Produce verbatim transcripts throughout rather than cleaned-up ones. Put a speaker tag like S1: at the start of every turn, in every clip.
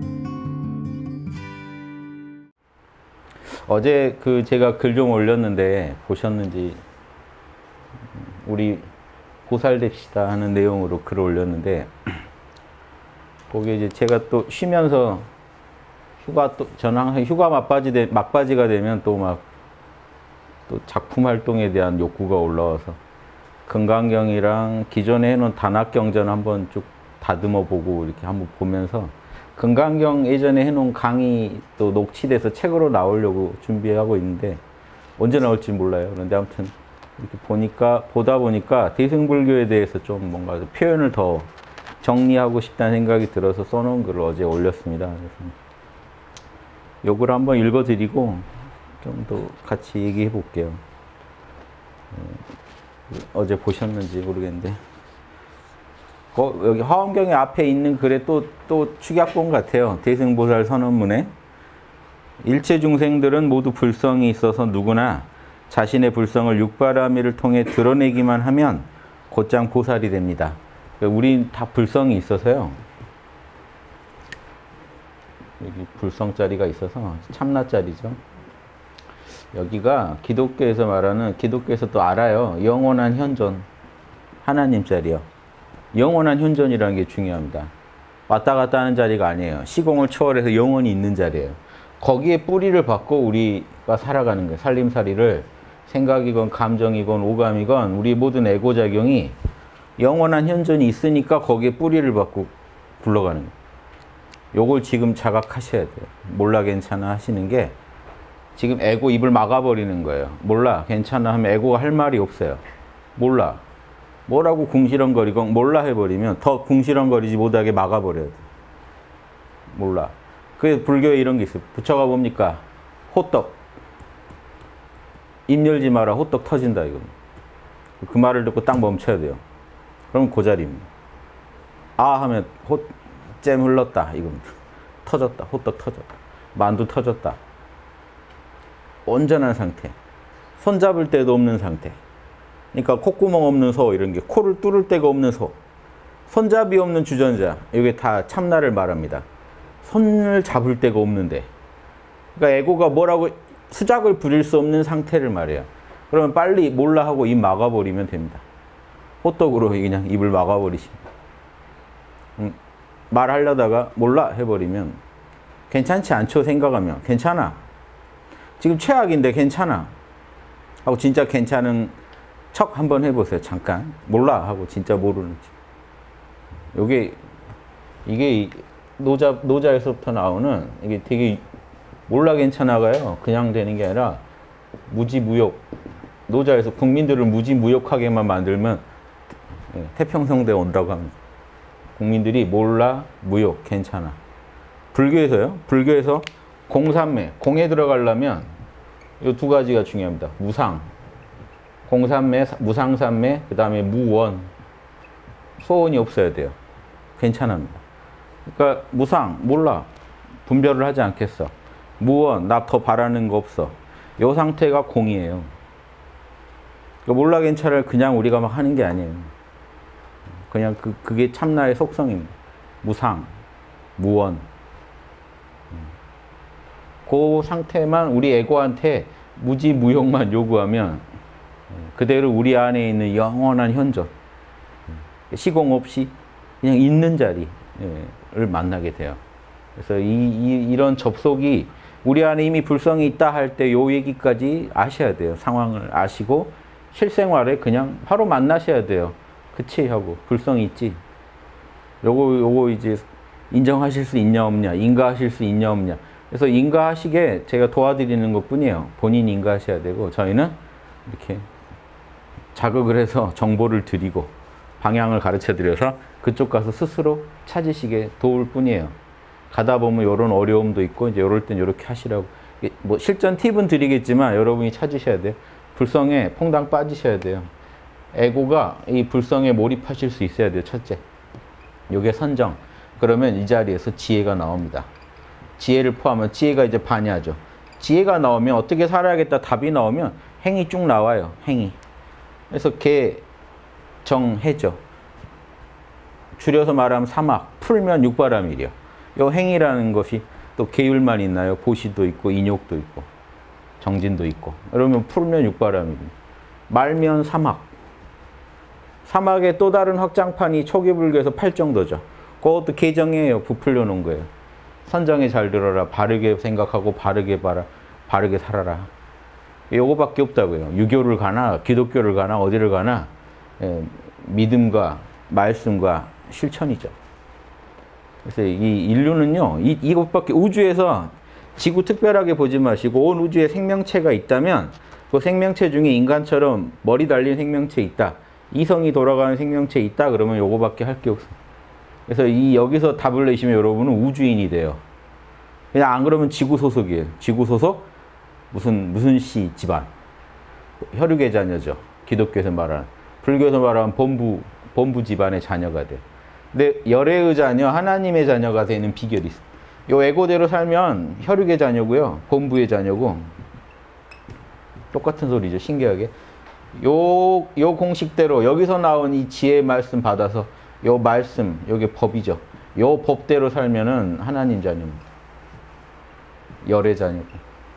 S1: 어제 그 제가 글 좀 올렸는데 보셨는지, 우리 보살됩시다 하는 내용으로 글을 올렸는데, 거기에 이제 제가 또 쉬면서 휴가 또 저는 항상 휴가 막바지 되, 막바지가 되면 또 막 또 작품 활동에 대한 욕구가 올라와서 금강경이랑 기존에 해놓은 단학경전 한번 쭉 다듬어 보고 이렇게 한번 보면서, 금강경 예전에 해놓은 강의 또 녹취돼서 책으로 나오려고 준비하고 있는데 언제 나올지 몰라요. 그런데 아무튼 이렇게 보니까 보다 보니까 대승불교에 대해서 좀 뭔가 표현을 더 정리하고 싶다는 생각이 들어서 써놓은 글을 어제 올렸습니다. 그래서 요걸 한번 읽어드리고 좀 더 같이 얘기해 볼게요. 어제 보셨는지 모르겠는데, 거, 여기 화엄경의 앞에 있는 글에 또, 또 축약본 같아요. 대승보살 선언문에 일체 중생들은 모두 불성이 있어서 누구나 자신의 불성을 육바라밀을 통해 드러내기만 하면 곧장 보살이 됩니다. 우린 다 불성이 있어서요. 여기 불성자리가 있어서 참나자리죠. 여기가 기독교에서 말하는, 기독교에서 또 알아요. 영원한 현존, 하나님 자리요. 영원한 현존이라는 게 중요합니다. 왔다 갔다 하는 자리가 아니에요. 시공을 초월해서 영원히 있는 자리예요. 거기에 뿌리를 받고 우리가 살아가는 거예요. 살림살이를 생각이건 감정이건 오감이건 우리 모든 에고작용이 영원한 현존이 있으니까 거기에 뿌리를 받고 굴러가는 거예요. 요걸 지금 자각하셔야 돼요. 몰라 괜찮아 하시는 게 지금 에고 입을 막아버리는 거예요. 몰라 괜찮아 하면 에고가 할 말이 없어요. 몰라. 뭐라고 궁시렁거리고 몰라 해버리면 더 궁시렁거리지 못하게 막아버려야 돼. 몰라. 그게 불교에 이런 게 있어요. 부처가 뭡니까? 호떡. 입 열지 마라. 호떡 터진다 이거. 그 말을 듣고 딱 멈춰야 돼요. 그럼 그 자리입니다. 아 하면 호, 잼 흘렀다 이겁니다. 터졌다. 호떡 터졌다. 만두 터졌다. 온전한 상태. 손 잡을 데도 없는 상태. 그러니까 콧구멍 없는 소, 이런 게 코를 뚫을 데가 없는 소, 손잡이 없는 주전자, 이게 다 참나를 말합니다. 손을 잡을 데가 없는데, 그러니까 에고가 뭐라고 수작을 부릴 수 없는 상태를 말해요. 그러면 빨리 몰라 하고 입 막아버리면 됩니다. 호떡으로 그냥 입을 막아버리십니다. 음, 말하려다가 몰라 해버리면 괜찮지 않죠 생각하면 괜찮아. 지금 최악인데 괜찮아 하고 진짜 괜찮은 척 한번 해보세요. 잠깐 몰라 하고 진짜 모르는지. 요게 이게 노자 노자에서부터 나오는 이게 되게 몰라 괜찮아가요. 그냥 되는 게 아니라 무지무욕. 노자에서 국민들을 무지무욕하게만 만들면 태평성대 온다고 합니다. 국민들이 몰라 무욕 괜찮아. 불교에서요. 불교에서 공삼매 공에 들어가려면 이 두 가지가 중요합니다. 무상. 공삼매, 무상삼매, 그 다음에 무원. 소원이 없어야 돼요. 괜찮습니다. 그러니까 무상, 몰라. 분별을 하지 않겠어. 무원, 나 더 바라는 거 없어. 이 상태가 공이에요. 그러니까 몰라 괜찮을 그냥 우리가 막 하는 게 아니에요. 그냥 그, 그게 참나의 속성입니다. 무상, 무원. 그 상태만 우리 에고한테 무지무욕만 요구하면 그대로 우리 안에 있는 영원한 현존, 시공 없이 그냥 있는 자리를 만나게 돼요. 그래서 이, 이, 이런 접속이 우리 안에 이미 불성이 있다 할 때 요 얘기까지 아셔야 돼요. 상황을 아시고 실생활에 그냥 바로 만나셔야 돼요. 그치? 하고 불성이 있지. 요거 요거 이제 인정하실 수 있냐 없냐, 인가하실 수 있냐 없냐. 그래서 인가하시게 제가 도와드리는 것 뿐이에요. 본인 인가하셔야 되고 저희는 이렇게 자극을 해서 정보를 드리고 방향을 가르쳐 드려서 그쪽 가서 스스로 찾으시게 도울 뿐이에요. 가다 보면 이런 어려움도 있고 이제 이럴 땐 이렇게 하시라고. 뭐 실전 팁은 드리겠지만 여러분이 찾으셔야 돼요. 불성에 퐁당 빠지셔야 돼요. 에고가 이 불성에 몰입하실 수 있어야 돼요. 첫째. 요게 선정. 그러면 이 자리에서 지혜가 나옵니다. 지혜를 포함하면 지혜가 이제 반야죠. 지혜가 나오면 어떻게 살아야겠다 답이 나오면 행이 쭉 나와요. 행이. 그래서 개, 정, 해죠. 줄여서 말하면 사막, 풀면 육바라밀이요. 요 행이라는 것이 또 계율만 있나요? 보시도 있고 인욕도 있고 정진도 있고. 그러면 풀면 육바람입니다. 말면 사막. 사막의 또 다른 확장판이 초기 불교에서 팔정도죠. 그것도 개정이에요. 부풀려 놓은 거예요. 선정에 잘 들어라. 바르게 생각하고 바르게 봐라. 바르게 살아라. 요거밖에 없다고요. 유교를 가나 기독교를 가나 어디를 가나 예, 믿음과 말씀과 실천이죠. 그래서 이 인류는요. 이, 이것밖에 우주에서 지구 특별하게 보지 마시고 온 우주에 생명체가 있다면 그 생명체 중에 인간처럼 머리 달린 생명체 있다. 이성이 돌아가는 생명체 있다. 그러면 요거밖에 할 게 없어요. 그래서 이 여기서 답을 내시면 여러분은 우주인이 돼요. 그냥 안 그러면 지구 소속이에요. 지구 소속 무슨 무슨 씨 집안. 혈육의 자녀죠. 기독교에서 말하는. 불교에서 말하는 본부 본부 집안의 자녀가 돼. 근데 열애의 자녀, 하나님의 자녀가 되는 비결이 있어. 요 에고대로 살면 혈육의 자녀고요. 본부의 자녀고. 똑같은 소리죠. 신기하게. 요, 요 공식대로 여기서 나온 이 지혜의 말씀 받아서 요 말씀, 요게 법이죠. 요 법대로 살면은 하나님 자녀입니다. 열의 자녀고.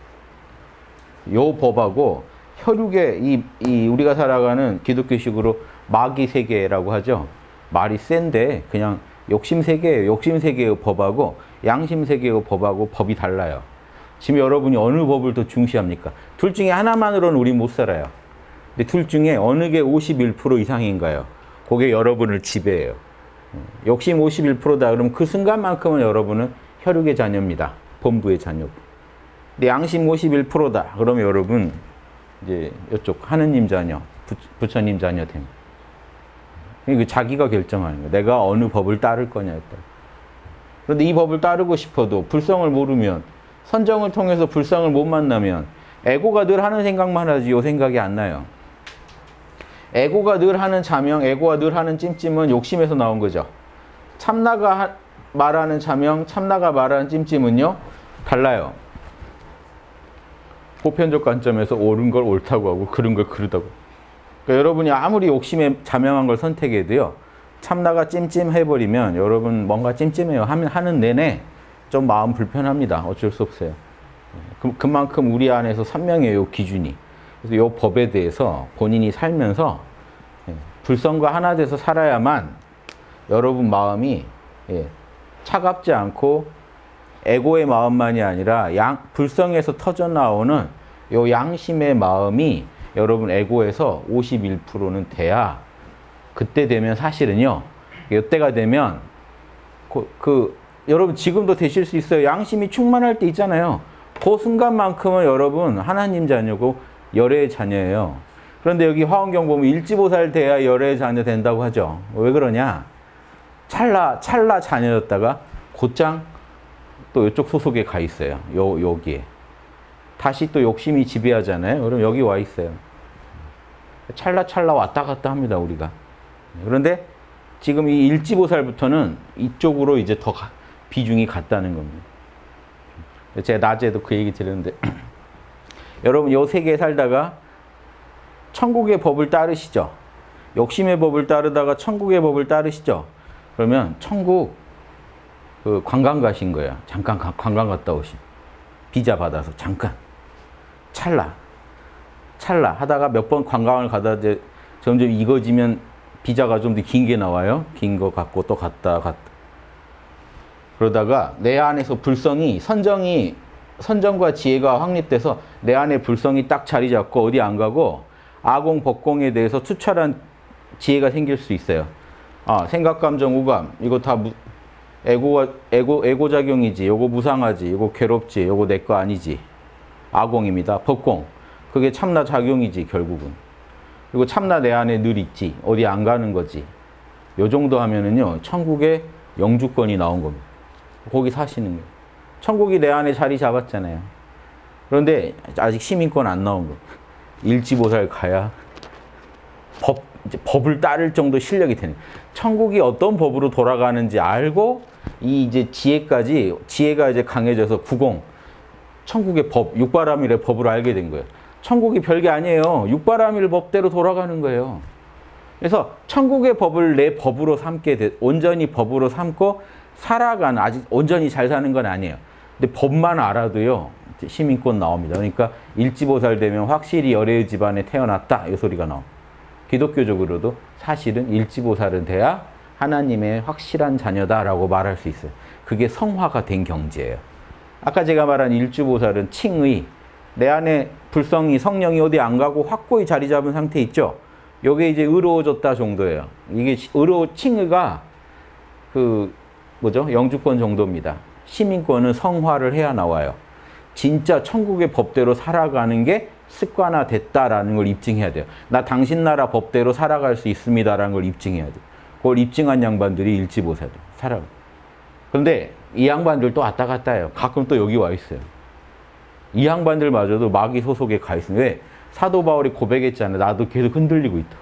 S1: 요 법하고 혈육의 이, 이 우리가 살아가는 기독교식으로 마귀 세계라고 하죠. 말이 센데 그냥 욕심 세계예요. 욕심 세계의 법하고 양심 세계의 법하고 법이 달라요. 지금 여러분이 어느 법을 더 중시합니까? 둘 중에 하나만으로는 우리 못 살아요. 근데 둘 중에 어느 게 오십일 퍼센트 이상인가요? 그게 여러분을 지배해요. 욕심 오십일 퍼센트다. 그러면 그 순간만큼은 여러분은 혈육의 자녀입니다. 본부의 자녀고. 근데 양심 오십일 퍼센트다. 그러면 여러분 이제 이쪽 하느님 자녀, 부, 부처님 자녀 됩니다. 그 자기가 결정하는 거예요. 내가 어느 법을 따를 거냐에 따라. 그런데 이 법을 따르고 싶어도 불성을 모르면 선정을 통해서 불성을 못 만나면 에고가 늘 하는 생각만 하지 요 생각이 안 나요. 에고가 늘 하는 자명, 에고가 늘 하는 찜찜은 욕심에서 나온 거죠. 참나가 하, 말하는 자명, 참나가 말하는 찜찜은요 달라요. 보편적 관점에서 옳은 걸 옳다고 하고 그른 걸 그르다고. 그러니까 여러분이 아무리 욕심에 자명한 걸 선택해도요. 참나가 찜찜해버리면 여러분 뭔가 찜찜해요. 하면 하는 내내 좀 마음 불편합니다. 어쩔 수 없어요. 그, 그만큼 우리 안에서 선명해요. 기준이. 그래서 이 법에 대해서 본인이 살면서 불성과 하나 돼서 살아야만 여러분 마음이 차갑지 않고 에고의 마음만이 아니라 양, 불성에서 터져 나오는 요 양심의 마음이 여러분 에고에서 오십일 퍼센트는 돼야 그때 되면 사실은요. 이때가 되면 그, 그 여러분 지금도 되실 수 있어요. 양심이 충만할 때 있잖아요. 그 순간만큼은 여러분 하나님 자녀고 열애의 자녀예요. 그런데 여기 화엄경 보면 일지보살 돼야 열애의 자녀 된다고 하죠. 왜 그러냐? 찰나 찰나 자녀였다가 곧장 또 이쪽 소속에 가 있어요. 요, 여기에. 다시 또 욕심이 지배하잖아요. 그럼 여기 와 있어요. 찰나찰나 왔다 갔다 합니다, 우리가. 그런데 지금 이 일지보살부터는 이쪽으로 이제 더 가, 비중이 같다는 겁니다. 제가 낮에도 그 얘기 드렸는데 여러분 요 세계에 살다가 천국의 법을 따르시죠. 욕심의 법을 따르다가 천국의 법을 따르시죠. 그러면 천국 그 관광 가신 거야. 잠깐 관광 갔다 오신. 비자 받아서 잠깐. 찰나. 찰나. 하다가 몇 번 관광을 가다 이제 점점 익어지면 비자가 좀 더 긴 게 나와요. 긴 거 갖고 또 갔다 갔다. 그러다가 내 안에서 불성이 선정이 선정과 지혜가 확립돼서 내 안에 불성이 딱 자리 잡고 어디 안 가고 아공, 법공에 대해서 투철한 지혜가 생길 수 있어요. 아, 생각, 감정, 우감 이거 다 무, 에고가, 에고, 에고 작용이지. 요거 무상하지. 요거 괴롭지. 요거 내 거 아니지. 아공입니다. 법공. 그게 참나 작용이지, 결국은. 그리고 참나 내 안에 늘 있지. 어디 안 가는 거지. 요 정도 하면은요, 천국에 영주권이 나온 겁니다. 거기 사시는 거예요. 천국이 내 안에 자리 잡았잖아요. 그런데 아직 시민권 안 나온 거예요. 일지보살 가야 법, 이제 법을 따를 정도 실력이 되는 거예요. 천국이 어떤 법으로 돌아가는지 알고 이 이제 지혜까지 지혜가 이제 강해져서 구공 천국의 법 육바라밀의 법을 알게 된 거예요. 천국이 별게 아니에요. 육바라밀 법대로 돌아가는 거예요. 그래서 천국의 법을 내 법으로 삼게 돼 온전히 법으로 삼고 살아가는, 아직 온전히 잘 사는 건 아니에요. 근데 법만 알아도요, 시민권 나옵니다. 그러니까 일지보살 되면 확실히 열애의 집안에 태어났다, 이 소리가 나옵니다. 기독교적으로도 사실은 일지보살은 돼야 하나님의 확실한 자녀다라고 말할 수 있어요. 그게 성화가 된 경지예요. 아까 제가 말한 일주보살은 칭의, 내 안에 불성이, 성령이 어디 안 가고 확고히 자리 잡은 상태 있죠? 요게 이제 의로워졌다 정도예요. 이게 의로, 칭의가 그, 뭐죠? 영주권 정도입니다. 시민권은 성화를 해야 나와요. 진짜 천국의 법대로 살아가는 게 습관화됐다라는 걸 입증해야 돼요. 나 당신 나라 법대로 살아갈 수 있습니다라는 걸 입증해야 돼요. 그걸 입증한 양반들이 일지보살들, 살아가. 그런데 이 양반들 또 왔다 갔다 해요. 가끔 또 여기 와 있어요. 이 양반들마저도 마귀 소속에 가 있습니다. 왜? 사도 바울이 고백했잖아요. 나도 계속 흔들리고 있다.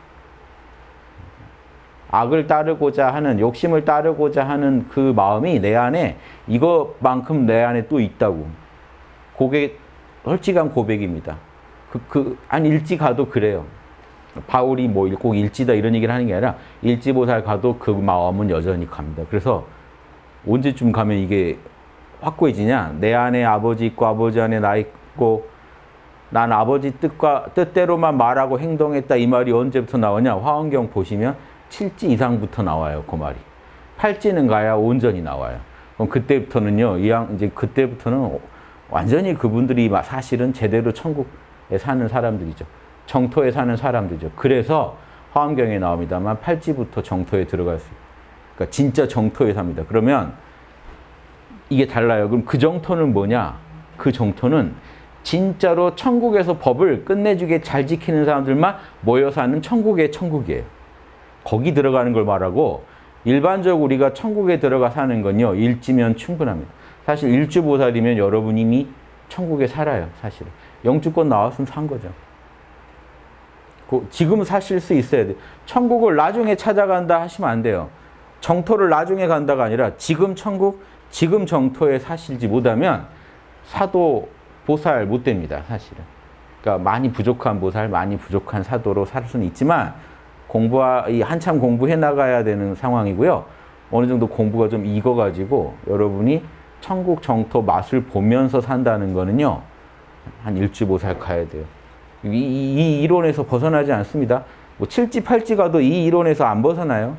S1: 악을 따르고자 하는, 욕심을 따르고자 하는 그 마음이 내 안에 이것만큼 내 안에 또 있다고. 그게 솔직한 고백입니다. 그, 그, 한 일지 가도 그래요. 바울이 뭐 꼭 일지다 이런 얘기를 하는 게 아니라 일지보살 가도 그 마음은 여전히 갑니다. 그래서 언제쯤 가면 이게 확고해지냐? 내 안에 아버지 있고 아버지 안에 나 있고 난 아버지 뜻과 뜻대로만 말하고 행동했다 이 말이 언제부터 나오냐? 화엄경 보시면 칠지 이상부터 나와요. 그 말이. 팔지는 가야 온전히 나와요. 그럼 그때부터는요. 이양 이제 그때부터는 완전히 그분들이 사실은 제대로 천국에 사는 사람들이죠. 정토에 사는 사람들이죠. 그래서 화엄경에 나옵니다만 팔지부터 정토에 들어갈 수 있어요. 그러니까 진짜 정토에 삽니다. 그러면 이게 달라요. 그럼 그 정토는 뭐냐? 그 정토는 진짜로 천국에서 법을 끝내주게 잘 지키는 사람들만 모여 사는 천국의 천국이에요. 거기 들어가는 걸 말하고 일반적으로 우리가 천국에 들어가 사는 건요. 일지면 충분합니다. 사실 일주보살이면 여러분 이미 천국에 살아요. 사실은. 영주권 나왔으면 산 거죠. 지금 사실 수 있어야 돼요. 천국을 나중에 찾아간다 하시면 안 돼요. 정토를 나중에 간다가 아니라 지금 천국, 지금 정토에 사실지 못하면 사도, 보살 못 됩니다. 사실은. 그러니까 많이 부족한 보살, 많이 부족한 사도로 살 수는 있지만 공부하, 한참 공부해 나가야 되는 상황이고요. 어느 정도 공부가 좀 익어가지고 여러분이 천국 정토 맛을 보면서 산다는 거는요. 한 일주보살 가야 돼요. 이, 이, 이 이론에서 벗어나지 않습니다. 뭐 칠지, 팔지 가도 이 이론에서 안 벗어나요.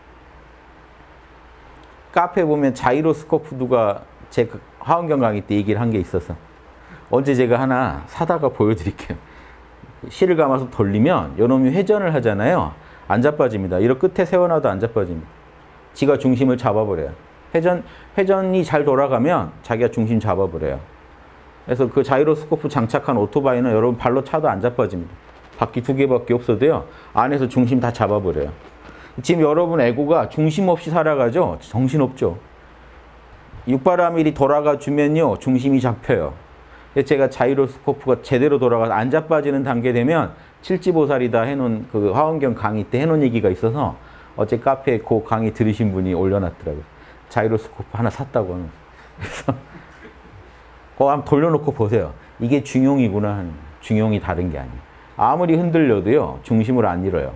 S1: 카페 보면 자이로스코프 누가 제 화엄경 강의 때 얘기를 한 게 있어서 언제 제가 하나 사다가 보여드릴게요. 실을 감아서 돌리면 요놈이 회전을 하잖아요. 안 자빠집니다. 이렇게 끝에 세워놔도 안 자빠집니다. 지가 중심을 잡아버려요. 회전, 회전이 잘 돌아가면 자기가 중심 잡아버려요. 그래서 그 자이로스코프 장착한 오토바이는 여러분 발로 차도 안 자빠집니다. 바퀴 두 개밖에 없어도요. 안에서 중심 다 잡아버려요. 지금 여러분 에고가 중심 없이 살아가죠? 정신없죠? 육바라밀이 돌아가 주면요. 중심이 잡혀요. 제가 자이로스코프가 제대로 돌아가서 안 자빠지는 단계 되면 칠지보살이다 해놓은 그 화엄경 강의 때 해놓은 얘기가 있어서 어제 카페에 그 강의 들으신 분이 올려놨더라고요. 자이로스코프 하나 샀다고 하면서. 그래서 그거 한번 돌려놓고 보세요. 이게 중용이구나 하는, 중용이 다른 게 아니에요. 아무리 흔들려도요. 중심을 안 잃어요.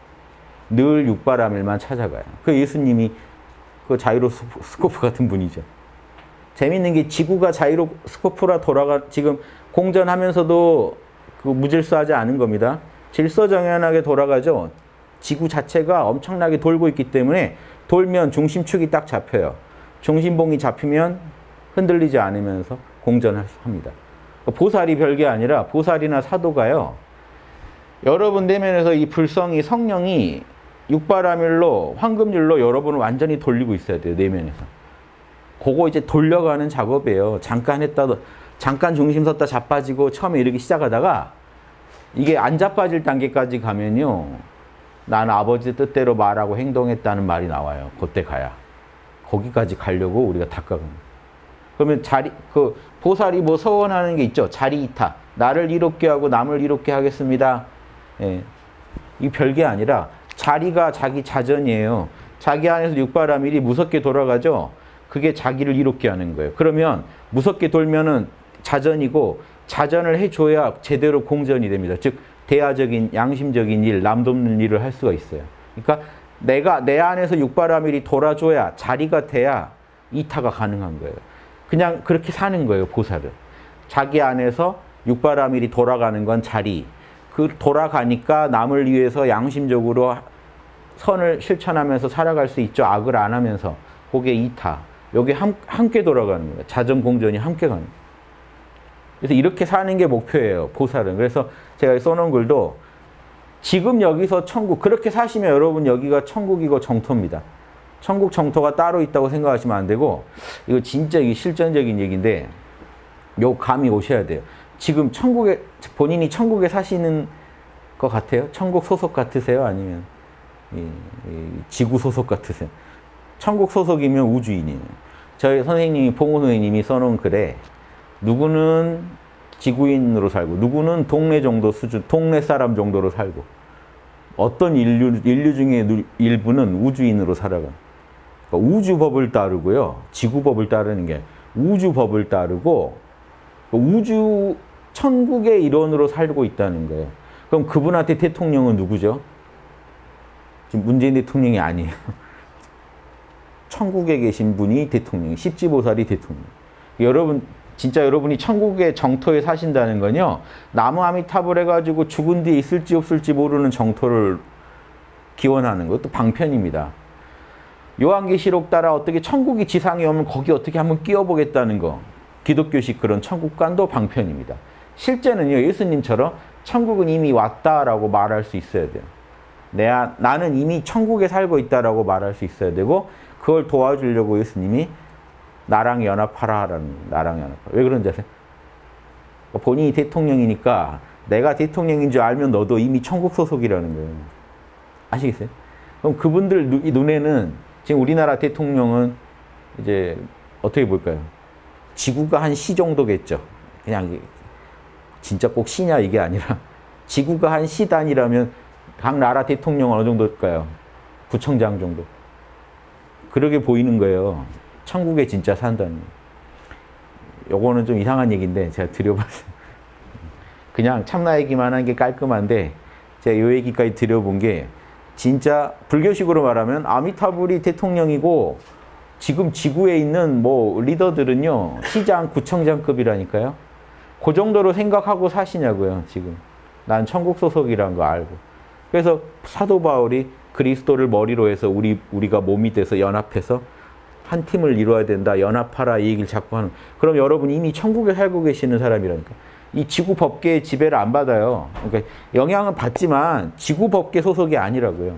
S1: 늘 육바라밀만 찾아가요. 그 예수님이 그 자이로스코프 같은 분이죠. 재밌는 게 지구가 자이로스코프라 돌아가, 지금 공전하면서도 그 무질서하지 않은 겁니다. 질서정연하게 돌아가죠. 지구 자체가 엄청나게 돌고 있기 때문에 돌면 중심축이 딱 잡혀요. 중심봉이 잡히면 흔들리지 않으면서 공전을 합니다. 보살이 별게 아니라 보살이나 사도가요. 여러분 내면에서 이 불성이, 성령이 육바라밀로, 황금률로 여러분을 완전히 돌리고 있어야 돼요. 내면에서. 그거 이제 돌려가는 작업이에요. 잠깐 했다, 잠깐 중심 섰다 자빠지고 처음에 이렇게 시작하다가 이게 안 자빠질 단계까지 가면요. 나는 아버지 뜻대로 말하고 행동했다는 말이 나와요. 그때 가야. 거기까지 가려고 우리가 닦아갑니다. 그러면 자리, 그, 보살이 뭐 서원하는 게 있죠. 자리 이타. 나를 이롭게 하고 남을 이롭게 하겠습니다. 예. 이 별게 아니라 자리가 자기 자전이에요. 자기 안에서 육바라밀이 무섭게 돌아가죠. 그게 자기를 이롭게 하는 거예요. 그러면 무섭게 돌면은 자전이고 자전을 해줘야 제대로 공전이 됩니다. 즉 대화적인 양심적인 일, 남 돕는 일을 할 수가 있어요. 그러니까 내가 내 안에서 육바라밀이 돌아줘야 자리가 돼야 이타가 가능한 거예요. 그냥 그렇게 사는 거예요, 보살은. 자기 안에서 육바라밀이 돌아가는 건 자리. 그 돌아가니까 남을 위해서 양심적으로 선을 실천하면서 살아갈 수 있죠. 악을 안 하면서. 그게 이타. 여기 함, 함께 돌아가는 거예요. 자전공전이 함께 가는 거예요. 그래서 이렇게 사는 게 목표예요, 보살은. 그래서 제가 써놓은 글도 지금 여기서 천국, 그렇게 사시면 여러분 여기가 천국이고 정토입니다. 천국 정토가 따로 있다고 생각하시면 안 되고, 이거 진짜 이게 실전적인 얘기인데, 요 감이 오셔야 돼요. 지금 천국에, 본인이 천국에 사시는 것 같아요? 천국 소속 같으세요? 아니면 이, 이 지구 소속 같으세요? 천국 소속이면 우주인이에요. 저희 선생님이, 봉호 선생님이 써놓은 글에 누구는 지구인으로 살고, 누구는 동네 정도 수준, 동네 사람 정도로 살고, 어떤 인류, 인류 중에 일부는 우주인으로 살아가. 그러니까 우주법을 따르고요. 지구법을 따르는 게 우주법을 따르고, 우주, 천국의 일원으로 살고 있다는 거예요. 그럼 그분한테 대통령은 누구죠? 지금 문재인 대통령이 아니에요. 천국에 계신 분이 대통령, 십지보살이 대통령. 여러분, 진짜 여러분이 천국의 정토에 사신다는 건요, 나무 아미타불 해가지고 죽은 뒤에 있을지 없을지 모르는 정토를 기원하는 것도 방편입니다. 요한계시록 따라 어떻게 천국이 지상에 오면 거기 어떻게 한번 끼워보겠다는 거, 기독교식 그런 천국관도 방편입니다. 실제는요, 예수님처럼 천국은 이미 왔다라고 말할 수 있어야 돼요. 내가, 나는 이미 천국에 살고 있다라고 말할 수 있어야 되고, 그걸 도와주려고 예수님이 나랑 연합하라라는, 나랑 연합하라. 왜 그런지 아세요? 본인이 대통령이니까 내가 대통령인 줄 알면 너도 이미 천국 소속이라는 거예요. 아시겠어요? 그럼 그분들 눈에는 지금 우리나라 대통령은 이제 어떻게 볼까요? 지구가 한 시 정도겠죠. 그냥 진짜 꼭 시냐 이게 아니라 지구가 한 시 단위라면 각 나라 대통령은 어느 정도일까요? 구청장 정도. 그러게 보이는 거예요. 천국에 진짜 산다는. 요거는 좀 이상한 얘기인데 제가 드려봤어요. 그냥 참나 얘기만 한 게 깔끔한데 제가 요 얘기까지 드려본 게 진짜 불교식으로 말하면 아미타불이 대통령이고 지금 지구에 있는 뭐 리더들은요 시장, 구청장급이라니까요. 그 정도로 생각하고 사시냐고요. 지금 난 천국 소속이란 거 알고. 그래서 사도 바울이 그리스도를 머리로 해서 우리, 우리가 몸이 돼서 연합해서 한 팀을 이루어야 된다. 연합하라 이 얘기를 자꾸 하는. 그럼 여러분 이미 천국에 살고 계시는 사람이라니까. 이 지구 법계의 지배를 안 받아요. 그러니까 영향은 받지만 지구 법계 소속이 아니라고요.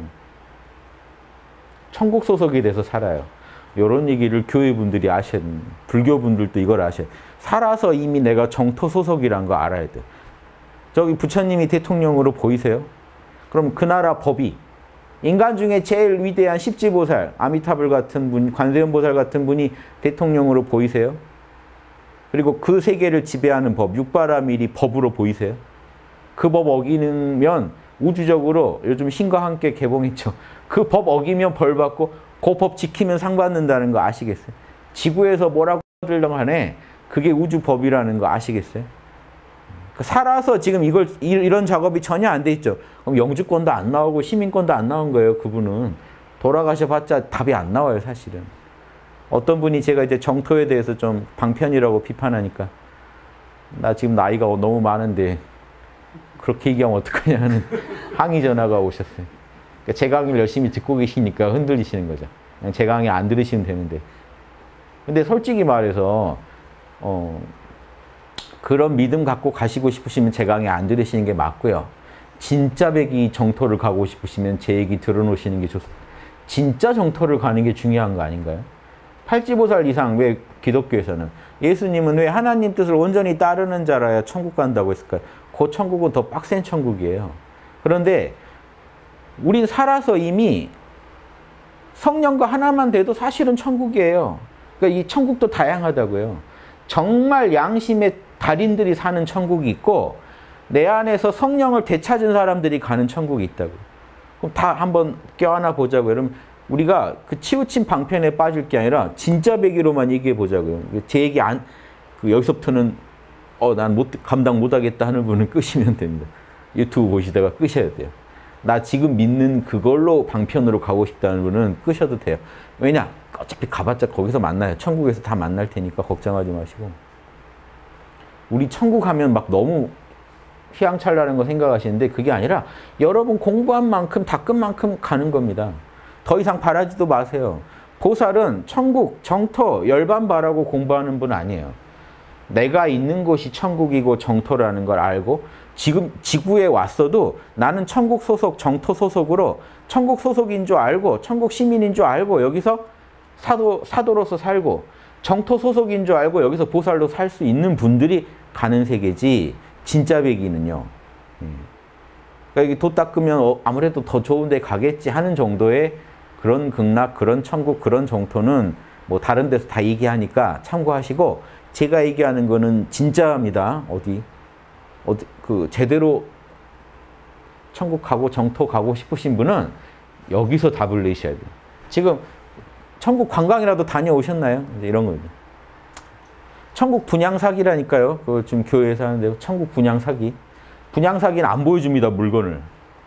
S1: 천국 소속이 돼서 살아요. 이런 얘기를 교회분들이 아셔야 됩니다. 불교분들도 이걸 아셔야 돼요. 살아서 이미 내가 정토 소속이란 거 알아야 돼요. 저기 부처님이 대통령으로 보이세요? 그럼 그 나라 법이 인간 중에 제일 위대한 십지보살, 아미타불 같은 분, 관세음보살 같은 분이 대통령으로 보이세요? 그리고 그 세계를 지배하는 법, 육바라밀이 법으로 보이세요? 그 법 어기면 우주적으로 요즘 신과 함께 개봉했죠. 그 법 어기면 벌 받고 그 법 지키면 상 받는다는 거 아시겠어요? 지구에서 뭐라고 하든 간에 그게 우주법이라는 거 아시겠어요? 살아서 지금 이걸 이런 작업이 전혀 안 돼 있죠. 그럼 영주권도 안 나오고 시민권도 안 나온 거예요. 그분은 돌아가셔봤자 답이 안 나와요, 사실은. 어떤 분이 제가 이제 정토에 대해서 좀 방편이라고 비판하니까 나 지금 나이가 너무 많은데 그렇게 얘기하면 어떡하냐 하는 항의 전화가 오셨어요. 그러니까 제 강의를 열심히 듣고 계시니까 흔들리시는 거죠. 그냥 제 강의 안 들으시면 되는데. 근데 솔직히 말해서 어. 그런 믿음 갖고 가시고 싶으시면 제 강의 안 들으시는 게 맞고요. 진짜 백이 정토를 가고 싶으시면 제 얘기 들어놓으시는 게 좋습니다. 진짜 정토를 가는 게 중요한 거 아닌가요? 팔지보살 이상 왜 기독교에서는 예수님은 왜 하나님 뜻을 온전히 따르는 자라야 천국 간다고 했을까요? 그 천국은 더 빡센 천국이에요. 그런데 우린 살아서 이미 성령과 하나만 돼도 사실은 천국이에요. 그러니까 이 천국도 다양하다고요. 정말 양심의 달인들이 사는 천국이 있고 내 안에서 성령을 되찾은 사람들이 가는 천국이 있다고. 그럼 다 한번 껴안아 보자고요. 여러분 우리가 그 치우친 방편에 빠질 게 아니라 진짜 배기로만 얘기해 보자고요. 제 얘기 안, 그 여기서부터는 어, 난 못, 감당 못하겠다 하는 분은 끄시면 됩니다. 유튜브 보시다가 끄셔야 돼요. 나 지금 믿는 그걸로 방편으로 가고 싶다는 분은 끄셔도 돼요. 왜냐? 어차피 가봤자 거기서 만나요. 천국에서 다 만날 테니까 걱정하지 마시고. 우리 천국 가면 막 너무 휘황찬란한 거 생각하시는데 그게 아니라 여러분 공부한 만큼 닦은 만큼 가는 겁니다. 더 이상 바라지도 마세요. 보살은 천국, 정토, 열반 바라고 공부하는 분 아니에요. 내가 있는 곳이 천국이고 정토라는 걸 알고 지금 지구에 왔어도 나는 천국 소속, 정토 소속으로 천국 소속인 줄 알고 천국 시민인 줄 알고 여기서 사도, 사도로서 살고 정토 소속인 줄 알고 여기서 보살로 살 수 있는 분들이 가는 세계지 진짜 배기는요. 그러니까 이게 도 닦으면 아무래도 더 좋은 데 가겠지 하는 정도의 그런 극락, 그런 천국, 그런 정토는 뭐 다른 데서 다 얘기하니까 참고하시고 제가 얘기하는 거는 진짜입니다. 어디? 어디 그 제대로 천국 가고 정토 가고 싶으신 분은 여기서 답을 내셔야 돼요. 지금 천국 관광이라도 다녀오셨나요? 이제 이런 거죠. 천국 분양 사기라니까요. 그거 지금 교회에서 하는데 천국 분양 사기. 분양 사기는 안 보여줍니다. 물건을.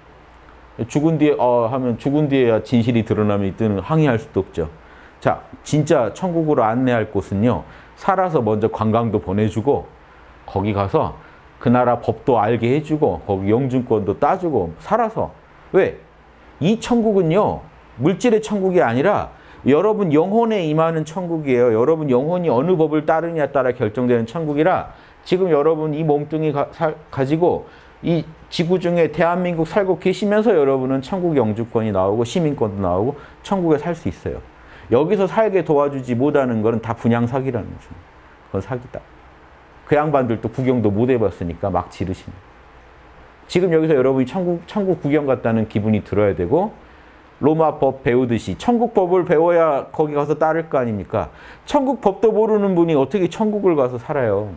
S1: 죽은 뒤에 어 하면 죽은 뒤에야 진실이 드러나면 이때는 항의할 수도 없죠. 자, 진짜 천국으로 안내할 곳은요. 살아서 먼저 관광도 보내주고 거기 가서 그 나라 법도 알게 해주고 거기 영주권도 따주고 살아서. 왜? 이 천국은요. 물질의 천국이 아니라 여러분 영혼에 임하는 천국이에요. 여러분 영혼이 어느 법을 따르냐에 따라 결정되는 천국이라 지금 여러분 이 몸뚱이 가, 사, 가지고 이 지구 중에 대한민국 살고 계시면서 여러분은 천국 영주권이 나오고 시민권도 나오고 천국에 살 수 있어요. 여기서 살게 도와주지 못하는 거는 다 분양 사기라는 거죠. 그건 사기다. 그 양반들도 구경도 못 해봤으니까 막 지르시는. 지금 여기서 여러분이 천국, 천국 구경 갔다는 기분이 들어야 되고 로마 법 배우듯이 천국 법을 배워야 거기 가서 따를 거 아닙니까? 천국 법도 모르는 분이 어떻게 천국을 가서 살아요?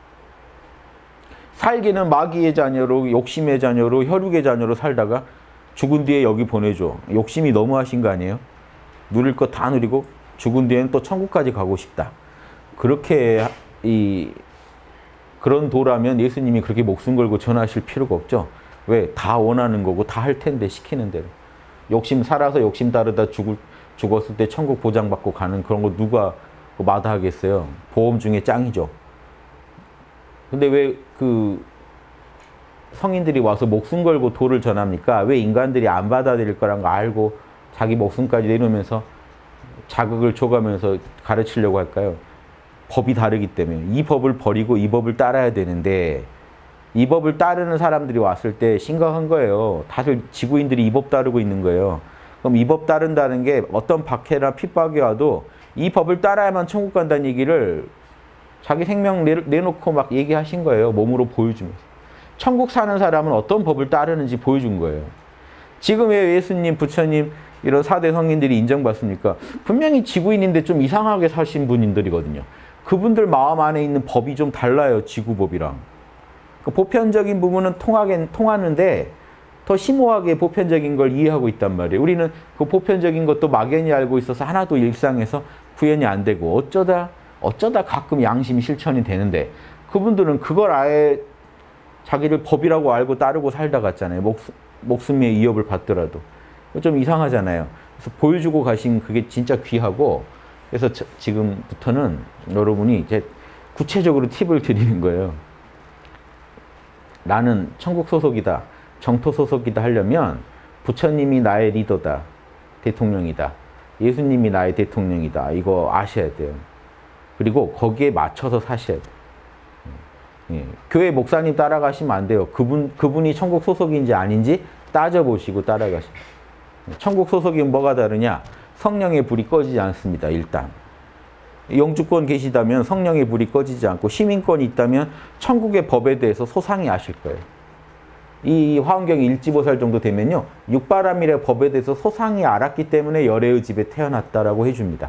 S1: 살기는 마귀의 자녀로 욕심의 자녀로 혈육의 자녀로 살다가 죽은 뒤에 여기 보내줘. 욕심이 너무하신 거 아니에요? 누릴 거 다 누리고 죽은 뒤에는 또 천국까지 가고 싶다. 그렇게 이 그런 도라면 예수님이 그렇게 목숨 걸고 전하실 필요가 없죠. 왜? 다 원하는 거고 다 할 텐데 시키는 대로. 욕심 살아서 욕심 따르다 죽을, 죽었을 때 천국 보장받고 가는 그런 거 누가 마다하겠어요. 보험 중에 짱이죠. 근데 왜 그 성인들이 와서 목숨 걸고 도를 전합니까? 왜 인간들이 안 받아들일 거란 거 알고 자기 목숨까지 내놓으면서 자극을 줘가면서 가르치려고 할까요? 법이 다르기 때문에. 이 법을 버리고 이 법을 따라야 되는데 이 법을 따르는 사람들이 왔을 때 심각한 거예요. 다들 지구인들이 이 법 따르고 있는 거예요. 그럼 이 법 따른다는 게 어떤 박해나 핍박이 와도 이 법을 따라야만 천국 간다는 얘기를 자기 생명 내놓고 막 얘기하신 거예요. 몸으로 보여주면서. 천국 사는 사람은 어떤 법을 따르는지 보여준 거예요. 지금 왜 예수님, 부처님 이런 사대 성인들이 인정받습니까? 분명히 지구인인데 좀 이상하게 사신 분들이거든요. 그분들 마음 안에 있는 법이 좀 달라요. 지구법이랑. 그 보편적인 부분은 통하긴 통하는데 더 심오하게 보편적인 걸 이해하고 있단 말이에요. 우리는 그 보편적인 것도 막연히 알고 있어서 하나도 일상에서 구현이 안 되고 어쩌다 어쩌다 가끔 양심이 실천이 되는데 그분들은 그걸 아예 자기를 법이라고 알고 따르고 살다 갔잖아요. 목숨, 목숨의 위협을 받더라도. 좀 이상하잖아요. 그래서 보여주고 가신 그게 진짜 귀하고 그래서 저, 지금부터는 여러분이 이제 구체적으로 팁을 드리는 거예요. 나는 천국 소속이다. 정토 소속이다 하려면 부처님이 나의 리더다. 대통령이다. 예수님이 나의 대통령이다. 이거 아셔야 돼요. 그리고 거기에 맞춰서 사셔야 돼요. 예. 교회 목사님 따라가시면 안 돼요. 그분, 그분이 천국 소속인지 아닌지 따져보시고 따라가시면 돼요. 천국 소속이 뭐가 다르냐? 성령의 불이 꺼지지 않습니다. 일단. 영주권 계시다면 성령의 불이 꺼지지 않고 시민권이 있다면 천국의 법에 대해서 소상히 아실 거예요. 이 화엄경이 일지보살 정도 되면요. 육바라밀의 법에 대해서 소상히 알았기 때문에 열애의 집에 태어났다라고 해줍니다.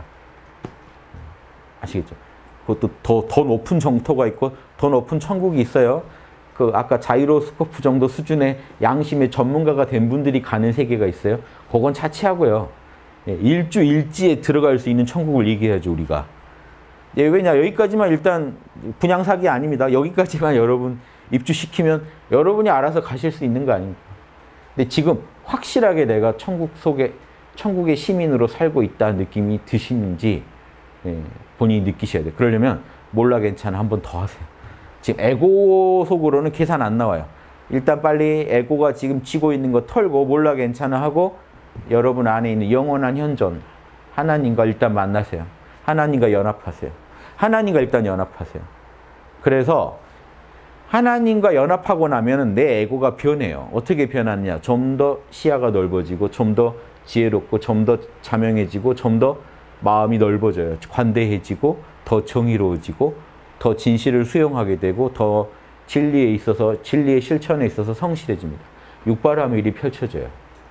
S1: 아시겠죠? 그것도 더, 더 높은 정토가 있고 더 높은 천국이 있어요. 그 아까 자이로스코프 정도 수준의 양심의 전문가가 된 분들이 가는 세계가 있어요. 그건 차치하고요. 일주 일지에 들어갈 수 있는 천국을 얘기해야죠, 우리가. 예, 왜냐, 여기까지만 일단 분양 사기 아닙니다. 여기까지만 여러분 입주시키면 여러분이 알아서 가실 수 있는 거 아닙니까? 근데 지금 확실하게 내가 천국 속에 천국의 시민으로 살고 있다는 느낌이 드시는지 예, 본인이 느끼셔야 돼요. 그러려면 몰라 괜찮아 한 번 더 하세요. 지금 에고 속으로는 계산 안 나와요. 일단 빨리 에고가 지금 쥐고 있는 거 털고 몰라 괜찮아 하고 여러분 안에 있는 영원한 현존 하나님과 일단 만나세요. 하나님과 연합하세요. 하나님과 일단 연합하세요. 그래서 하나님과 연합하고 나면 내 에고가 변해요. 어떻게 변하느냐. 좀 더 시야가 넓어지고 좀 더 지혜롭고 좀 더 자명해지고 좀 더 마음이 넓어져요. 관대해지고 더 정의로워지고 더 진실을 수용하게 되고 더 진리에 있어서 진리의 실천에 있어서 성실해집니다. 육바람의 일이 펼쳐져요.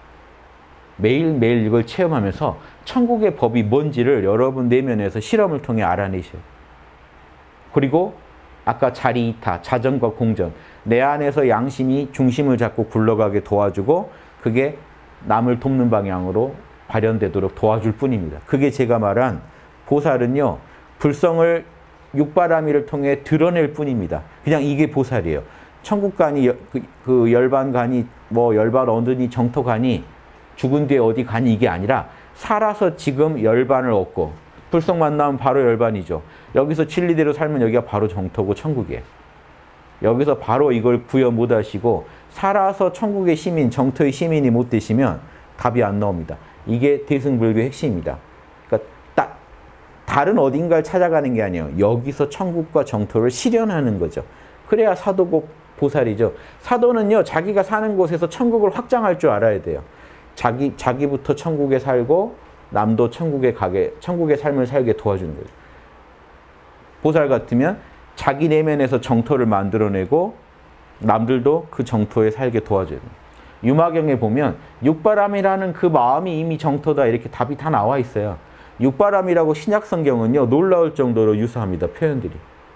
S1: 매일매일 이걸 체험하면서 천국의 법이 뭔지를 여러분 내면에서 실험을 통해 알아내셔요. 그리고 아까 자리이타, 자전과 공전, 내 안에서 양심이 중심을 잡고 굴러가게 도와주고 그게 남을 돕는 방향으로 발현되도록 도와줄 뿐입니다. 그게 제가 말한 보살은요. 불성을 육바라밀을 통해 드러낼 뿐입니다. 그냥 이게 보살이에요. 천국간이 그, 그 열반간이 뭐 열반 얻으니 정토간이 죽은 뒤에 어디 가니 이게 아니라 살아서 지금 열반을 얻고 불성 만나면 바로 열반이죠. 여기서 진리대로 살면 여기가 바로 정토고 천국이에요. 여기서 바로 이걸 구현 못 하시고 살아서 천국의 시민, 정토의 시민이 못 되시면 답이 안 나옵니다. 이게 대승불교의 핵심입니다. 그러니까 딱 다른 어딘가를 찾아가는 게 아니에요. 여기서 천국과 정토를 실현하는 거죠. 그래야 사도고 보살이죠. 사도는요. 자기가 사는 곳에서 천국을 확장할 줄 알아야 돼요. 자기, 자기부터 천국에 살고 남도 천국에 가게, 천국의 삶을 살게 도와주는 거죠. 보살 같으면 자기 내면에서 정토를 만들어내고 남들도 그 정토에 살게 도와줘야 됩니다. 유마경에 보면 육바람이라는 그 마음이 이미 정토다 이렇게 답이 다 나와 있어요. 육바람이라고 신약성경은요. 놀라울 정도로 유사합니다. 표현들이.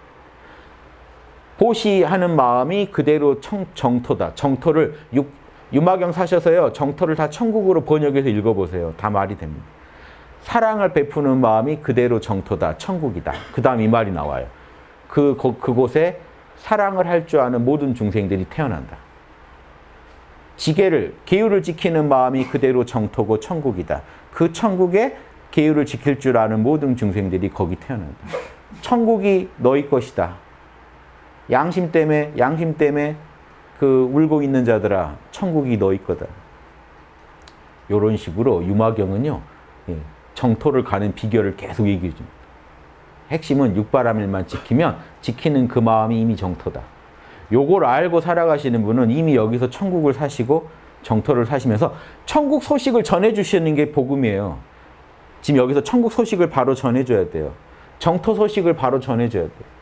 S1: 보시하는 마음이 그대로 청, 정토다. 정토를 육, 유마경 사셔서요. 정토를 다 천국으로 번역해서 읽어보세요. 다 말이 됩니다. 사랑을 베푸는 마음이 그대로 정토다. 천국이다. 그 다음 이 말이 나와요. 그, 그, 그곳에 사랑을 할 줄 아는 모든 중생들이 태어난다. 지계를, 계율을 지키는 마음이 그대로 정토고 천국이다. 그 천국에 계율을 지킬 줄 아는 모든 중생들이 거기 태어난다. 천국이 너희 것이다. 양심 때문에, 양심 때문에 그 울고 있는 자들아, 천국이 너희 거다. 이런 식으로 유마경은요, 정토를 가는 비결을 계속 얘기해 줍니다. 핵심은 육바라밀만 지키면 지키는 그 마음이 이미 정토다. 요걸 알고 살아가시는 분은 이미 여기서 천국을 사시고 정토를 사시면서 천국 소식을 전해주시는 게 복음이에요. 지금 여기서 천국 소식을 바로 전해줘야 돼요. 정토 소식을 바로 전해줘야 돼요.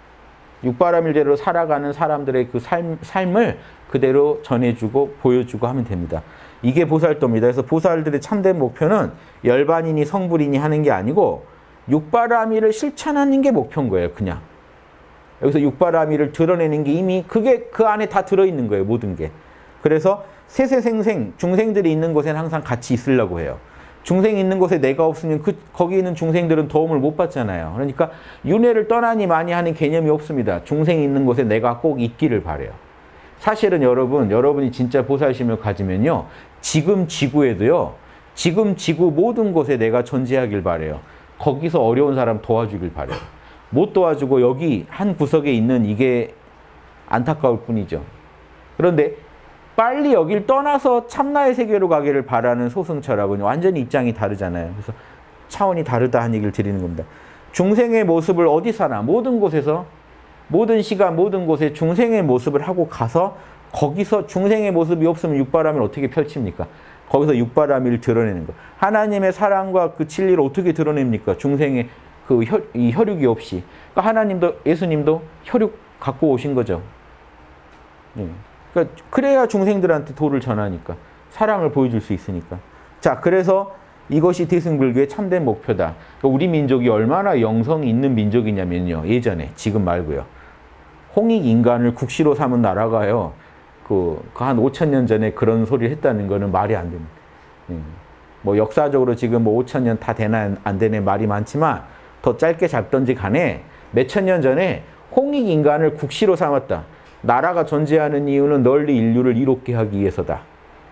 S1: 육바라밀대로 살아가는 사람들의 그 삶, 삶을 그대로 전해주고 보여주고 하면 됩니다. 이게 보살도입니다. 그래서 보살들의 참된 목표는 열반이니 성불이니 하는 게 아니고 육바라밀을 실천하는 게 목표인 거예요. 그냥. 여기서 육바라밀을 드러내는 게 이미 그게 그 안에 다 들어있는 거예요. 모든 게. 그래서 세세생생 중생들이 있는 곳에는 항상 같이 있으려고 해요. 중생이 있는 곳에 내가 없으면 그, 거기 있는 중생들은 도움을 못 받잖아요. 그러니까 윤회를 떠나니 많이 하는 개념이 없습니다. 중생이 있는 곳에 내가 꼭 있기를 바래요. 사실은 여러분, 여러분이 진짜 보살심을 가지면요. 지금 지구에도요. 지금 지구 모든 곳에 내가 존재하길 바래요. 거기서 어려운 사람 도와주길 바래요. 못 도와주고 여기 한 구석에 있는 이게 안타까울 뿐이죠. 그런데 빨리 여길 떠나서 참나의 세계로 가기를 바라는 소승철하고는 완전히 입장이 다르잖아요. 그래서 차원이 다르다 한 얘기를 드리는 겁니다. 중생의 모습을 어디 사나 모든 곳에서 모든 시간 모든 곳에 중생의 모습을 하고 가서 거기서 중생의 모습이 없으면 육바라밀을 어떻게 펼칩니까? 거기서 육바라밀을 드러내는 거. 하나님의 사랑과 그 진리를 어떻게 드러냅니까? 중생의 그 혈, 이 혈육이 없이. 그러니까 하나님도 예수님도 혈육 갖고 오신 거죠. 예. 그러니까 그래야 중생들한테 도를 전하니까. 사랑을 보여줄 수 있으니까. 자, 그래서 이것이 대승불교의 참된 목표다. 그러니까 우리 민족이 얼마나 영성이 있는 민족이냐면요. 예전에, 지금 말고요. 홍익 인간을 국시로 삼은 나라가요. 그, 그 한 오천 년 전에 그런 소리를 했다는 거는 말이 안 됩니다. 예. 뭐 역사적으로 지금 뭐 오천 년 다 되나 안 되나 말이 많지만 더 짧게 잡던지 간에 몇천 년 전에 홍익 인간을 국시로 삼았다. 나라가 존재하는 이유는 널리 인류를 이롭게 하기 위해서다.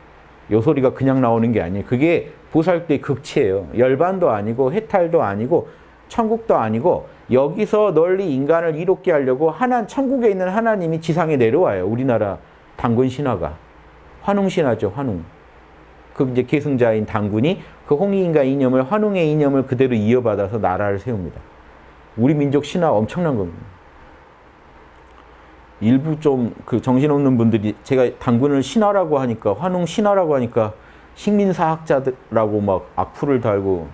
S1: 요 소리가 그냥 나오는 게 아니에요. 그게 보살도의 극치예요. 열반도 아니고 해탈도 아니고 천국도 아니고 여기서 널리 인간을 이롭게 하려고 하나 천국에 있는 하나님이 지상에 내려와요. 우리나라 당군 신화가. 환웅 신화죠. 환웅. 그 이제 계승자인 당군이 그 홍익인가 이념을 환웅의 이념을 그대로 이어받아서 나라를 세웁니다. 우리 민족 신화 엄청난 겁니다. 일부 좀 그 정신없는 분들이 제가 당군을 신화라고 하니까 환웅 신화라고 하니까 식민사학자들라고 막 악플을 달고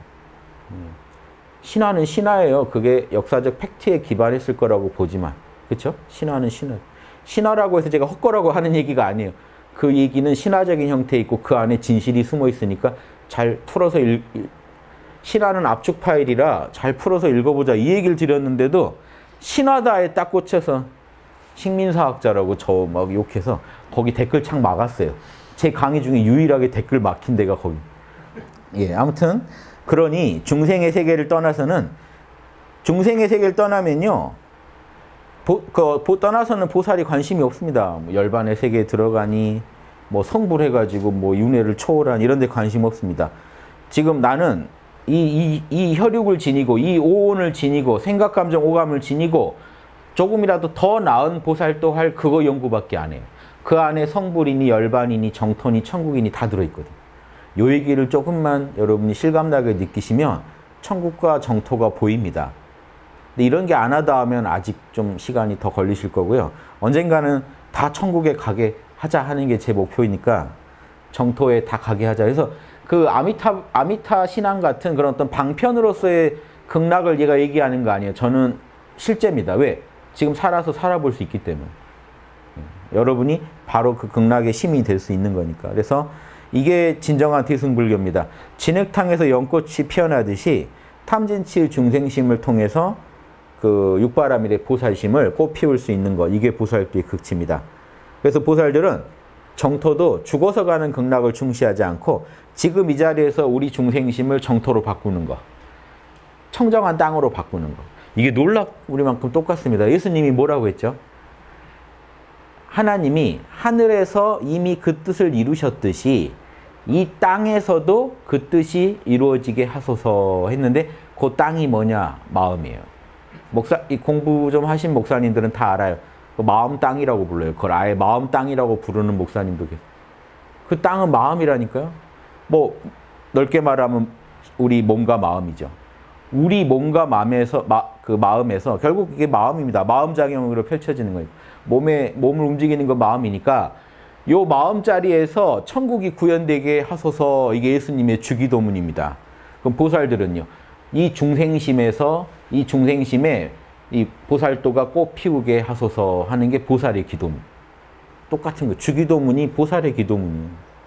S1: 신화는 신화예요. 그게 역사적 팩트에 기반했을 거라고 보지만 그렇죠? 신화는 신화. 신화라고 해서 제가 헛거라고 하는 얘기가 아니에요. 그 얘기는 신화적인 형태에 있고 그 안에 진실이 숨어 있으니까 잘 풀어서 읽, 신화는 압축 파일이라 잘 풀어서 읽어보자 이 얘기를 드렸는데도 신화다에 딱 꽂혀서 식민사학자라고 저 막 욕해서 거기 댓글창 막았어요. 제 강의 중에 유일하게 댓글 막힌 데가 거기. 예, 아무튼 그러니 중생의 세계를 떠나서는 중생의 세계를 떠나면요. 보, 그, 보, 떠나서는 보살이 관심이 없습니다. 뭐 열반의 세계에 들어가니 뭐 성불해가지고 뭐 윤회를 초월한 이런 데 관심 없습니다. 지금 나는 이, 이, 이 혈육을 지니고 이 오온을 지니고 생각, 감정, 오감을 지니고 조금이라도 더 나은 보살도 할 그거 연구밖에 안 해요. 그 안에 성불이니 열반이니 정토니 천국이니 다 들어있거든요. 요 얘기를 조금만 여러분이 실감나게 느끼시면 천국과 정토가 보입니다. 근데 이런 게 안 하다 하면 아직 좀 시간이 더 걸리실 거고요. 언젠가는 다 천국에 가게 하자 하는 게 제 목표이니까 정토에 다 가게 하자. 그래서 그 아미타, 아미타 신앙 같은 그런 어떤 방편으로서의 극락을 얘가 얘기하는 거 아니에요. 저는 실제입니다. 왜? 지금 살아서 살아볼 수 있기 때문에. 여러분이 바로 그 극락의 시민이 될 수 있는 거니까. 그래서 이게 진정한 대승불교입니다. 진흙탕에서 연꽃이 피어나듯이 탐진치의 중생심을 통해서 그 육바라밀의 보살심을 꽃 피울 수 있는 것. 이게 보살도의 극치입니다. 그래서 보살들은 정토도 죽어서 가는 극락을 중시하지 않고 지금 이 자리에서 우리 중생심을 정토로 바꾸는 것. 청정한 땅으로 바꾸는 것. 이게 놀랍 우리만큼 똑같습니다. 예수님이 뭐라고 했죠? 하나님이 하늘에서 이미 그 뜻을 이루셨듯이 이 땅에서도 그 뜻이 이루어지게 하소서 했는데 그 땅이 뭐냐? 마음이에요. 목사, 이 공부 좀 하신 목사님들은 다 알아요. 그 마음 땅이라고 불러요. 그걸 아예 마음 땅이라고 부르는 목사님도 계세요. 그 땅은 마음이라니까요. 뭐 넓게 말하면 우리 몸과 마음이죠. 우리 몸과 마음에서, 마, 그 마음에서 결국 이게 마음입니다. 마음작용으로 펼쳐지는 거예요. 몸에, 몸을 움직이는 건 마음이니까 요 마음 자리에서 천국이 구현되게 하소서. 이게 예수님의 주기도문입니다. 그럼 보살들은요. 이 중생심에서 이 중생심에 이 보살도가 꽃 피우게 하소서 하는 게 보살의 기도문. 똑같은 거. 주기도문이 보살의 기도문이에요.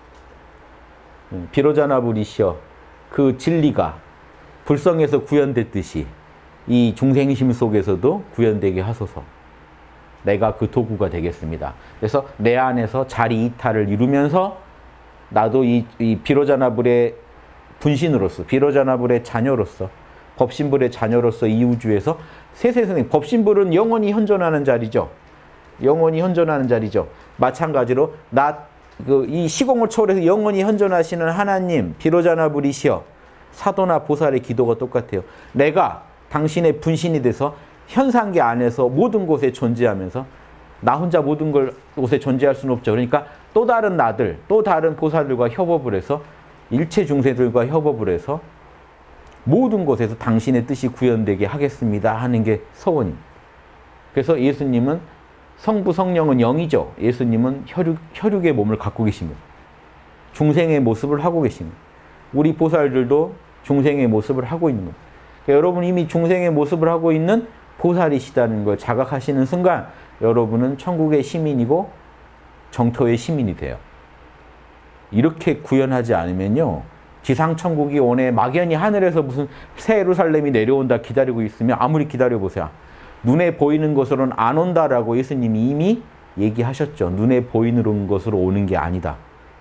S1: 비로자나불이시여 그 진리가 불성에서 구현됐듯이 이 중생심 속에서도 구현되게 하소서. 내가 그 도구가 되겠습니다. 그래서 내 안에서 자리 이탈을 이루면서 나도 이, 이 비로자나불의 분신으로서 비로자나불의 자녀로서 법신불의 자녀로서 이 우주에서 세세선생 법신불은 영원히 현존하는 자리죠. 영원히 현존하는 자리죠. 마찬가지로 나 그 이 시공을 초월해서 영원히 현존하시는 하나님 비로자나불이시여 사도나 보살의 기도가 똑같아요. 내가 당신의 분신이 돼서 현상계 안에서 모든 곳에 존재하면서 나 혼자 모든 걸 곳에 존재할 수는 없죠. 그러니까 또 다른 나들, 또 다른 보살들과 협업을 해서 일체 중생들과 협업을 해서 모든 곳에서 당신의 뜻이 구현되게 하겠습니다 하는 게 서원입니다. 그래서 예수님은 성부 성령은 영이죠. 예수님은 혈육, 혈육의 몸을 갖고 계십니다. 중생의 모습을 하고 계십니다. 우리 보살들도 중생의 모습을 하고 있는 거예요. 그러니까 여러분 이미 중생의 모습을 하고 있는 보살이시다는 걸 자각하시는 순간 여러분은 천국의 시민이고 정토의 시민이 돼요. 이렇게 구현하지 않으면요. 지상천국이 오네 막연히 하늘에서 무슨 새 예루살렘이 내려온다 기다리고 있으면 아무리 기다려보세요. 눈에 보이는 것으로는 안 온다라고 예수님이 이미 얘기하셨죠. 눈에 보이는 것으로 오는 게 아니다.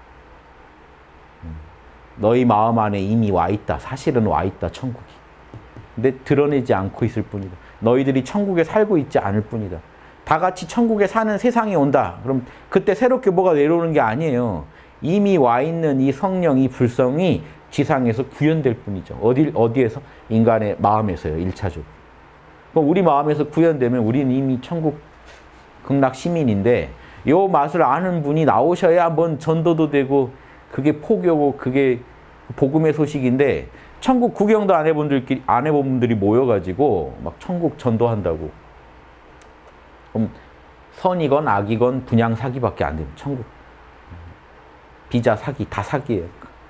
S1: 너희 마음 안에 이미 와 있다. 사실은 와 있다. 천국이. 근데 드러내지 않고 있을 뿐이다. 너희들이 천국에 살고 있지 않을 뿐이다. 다 같이 천국에 사는 세상이 온다. 그럼 그때 새롭게 뭐가 내려오는 게 아니에요. 이미 와 있는 이 성령이 불성이 지상에서 구현될 뿐이죠. 어디, 어디에서? 인간의 마음에서요. 일 차적으로. 그럼 우리 마음에서 구현되면 우리는 이미 천국 극락 시민인데 요 맛을 아는 분이 나오셔야 뭔 전도도 되고 그게 포교고 그게 복음의 소식인데 천국 구경도 안 해본 분들끼리 안 해본 분들이 모여가지고 막 천국 전도한다고. 그럼 선이건 악이건 분양 사기밖에 안 됩니다. 천국 비자 사기 다 사기예요.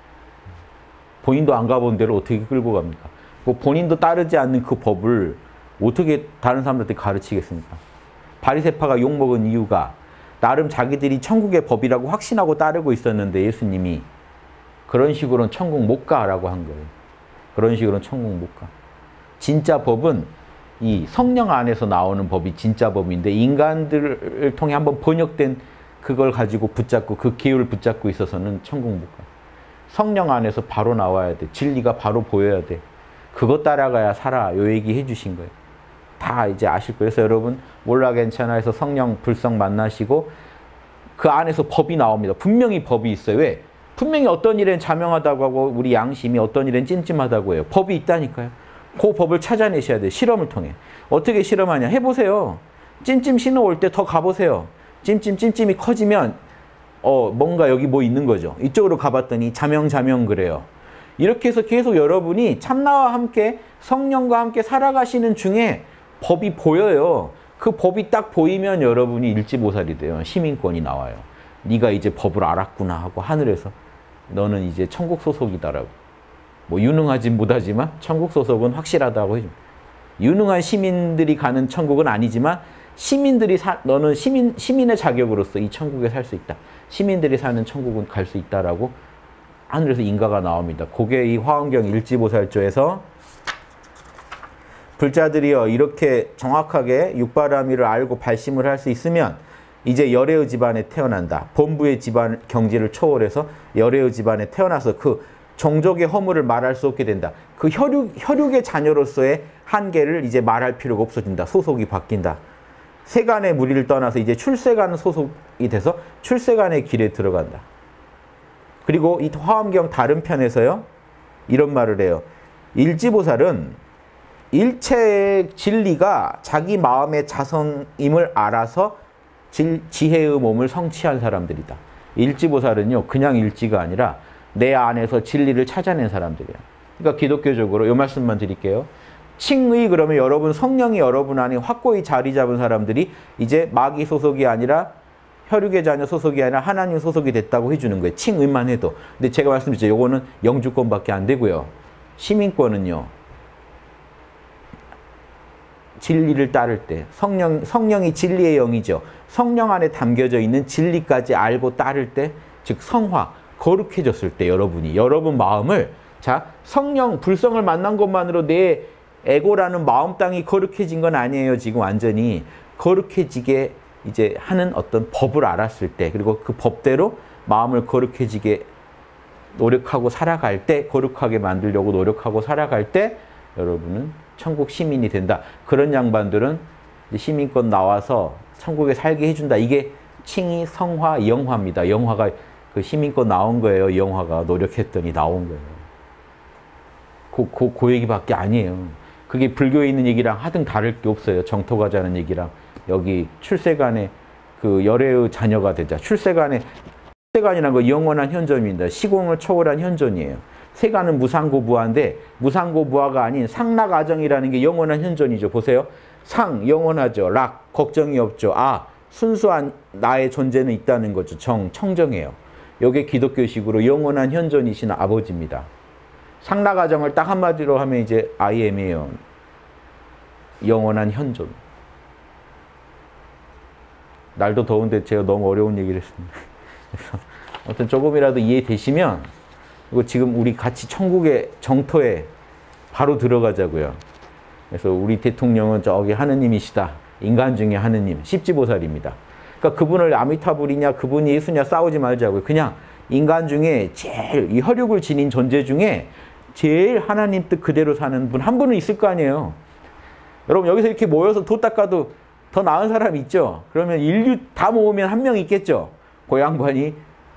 S1: 본인도 안 가본 데를 어떻게 끌고 갑니까? 뭐 본인도 따르지 않는 그 법을 어떻게 다른 사람들한테 가르치겠습니까? 바리새파가 욕먹은 이유가 나름 자기들이 천국의 법이라고 확신하고 따르고 있었는데 예수님이 그런 식으로는 천국 못 가라고 한 거예요. 그런 식으로는 천국 못 가. 진짜 법은 이 성령 안에서 나오는 법이 진짜 법인데 인간들을 통해 한번 번역된 그걸 가지고 붙잡고 그 기율을 붙잡고 있어서는 천국 못 가. 성령 안에서 바로 나와야 돼. 진리가 바로 보여야 돼. 그거 따라가야 살아. 요 얘기 해주신 거예요. 다 이제 아실 거예요. 그래서 여러분 몰라 괜찮아 해서 성령 불성 만나시고 그 안에서 법이 나옵니다. 분명히 법이 있어요. 왜? 분명히 어떤 일엔 자명하다고 하고 우리 양심이 어떤 일엔 찜찜하다고 해요. 법이 있다니까요. 그 법을 찾아내셔야 돼요. 실험을 통해. 어떻게 실험하냐. 해보세요. 찜찜 신호 올 때 더 가보세요. 찜찜 찜찜이 커지면 어 뭔가 여기 뭐 있는 거죠. 이쪽으로 가봤더니 자명 자명 그래요. 이렇게 해서 계속 여러분이 참나와 함께 성령과 함께 살아가시는 중에 법이 보여요. 그 법이 딱 보이면 여러분이 일지보살이 돼요. 시민권이 나와요. 네가 이제 법을 알았구나 하고 하늘에서 너는 이제 천국 소속이다라고. 뭐 유능하진 못하지만 천국 소속은 확실하다고 해줍니다. 유능한 시민들이 가는 천국은 아니지만 시민들이 사, 너는 시민, 시민의 자격으로서 이 천국에 살 수 있다. 시민들이 사는 천국은 갈 수 있다라고 하늘에서 인가가 나옵니다. 그게 이 화엄경 일지보살조에서 불자들이여 이렇게 정확하게 육바라밀을 알고 발심을 할 수 있으면 이제 열애의 집안에 태어난다. 본부의 집안 경지를 초월해서 열애의 집안에 태어나서 그 종족의 허물을 말할 수 없게 된다. 그 혈육, 혈육의 자녀로서의 한계를 이제 말할 필요가 없어진다. 소속이 바뀐다. 세간의 무리를 떠나서 이제 출세간 소속이 돼서 출세간의 길에 들어간다. 그리고 이 화엄경 다른 편에서요. 이런 말을 해요. 일지보살은 일체의 진리가 자기 마음의 자성임을 알아서 질, 지혜의 몸을 성취한 사람들이다. 일지보살은요. 그냥 일지가 아니라 내 안에서 진리를 찾아낸 사람들이야. 그러니까 기독교적으로 이 말씀만 드릴게요. 칭의 그러면 여러분 성령이 여러분 안에 확고히 자리 잡은 사람들이 이제 마귀 소속이 아니라 혈육의 자녀 소속이 아니라 하나님 소속이 됐다고 해주는 거예요. 칭의만 해도. 근데 제가 말씀드렸죠. 요거는 영주권밖에 안 되고요. 시민권은요. 진리를 따를 때 성령, 성령이 진리의 영이죠. 성령 안에 담겨져 있는 진리까지 알고 따를 때 즉 성화, 거룩해졌을 때 여러분이 여러분 마음을 자 성령, 불성을 만난 것만으로 내 에고라는 마음 땅이 거룩해진 건 아니에요. 지금 완전히 거룩해지게 이제 하는 어떤 법을 알았을 때 그리고 그 법대로 마음을 거룩해지게 노력하고 살아갈 때 거룩하게 만들려고 노력하고 살아갈 때 여러분은 천국 시민이 된다. 그런 양반들은 이제 시민권 나와서 천국에 살게 해준다. 이게 칭의, 성화, 영화입니다. 영화가 그 시민권 나온 거예요. 영화가 노력했더니 나온 거예요. 그, 그, 그 얘기밖에 아니에요. 그게 불교에 있는 얘기랑 하등 다를 게 없어요. 정토 가자는 얘기랑 여기 출세간에 그 열애의 자녀가 되자. 출세간에 출세간이라는 거 영원한 현존입니다. 시공을 초월한 현존이에요. 세간은 무상고부화인데 무상고부화가 아닌 상락아정이라는 게 영원한 현존이죠. 보세요. 상, 영원하죠. 락, 걱정이 없죠. 아, 순수한 나의 존재는 있다는 거죠. 정, 청정해요. 이게 기독교식으로 영원한 현존이신 아버지입니다. 상락아정을 딱 한마디로 하면 이제 아이엠이에요. 영원한 현존. 날도 더운데 제가 너무 어려운 얘기를 했습니다. 그래서 아무튼 조금이라도 이해되시면 그리고 지금 우리 같이 천국의 정토에 바로 들어가자고요. 그래서 우리 대통령은 저기 하느님이시다. 인간 중에 하느님, 십지보살입니다. 그러니까 그분을 아미타불이냐 그분이 예수냐 싸우지 말자고요. 그냥 인간 중에 제일 이 혈육을 지닌 존재 중에 제일 하나님 뜻 그대로 사는 분 한 분은 있을 거 아니에요. 여러분 여기서 이렇게 모여서 도 닦아도 더 나은 사람 있죠. 그러면 인류 다 모으면 한 명 있겠죠. 그 양반이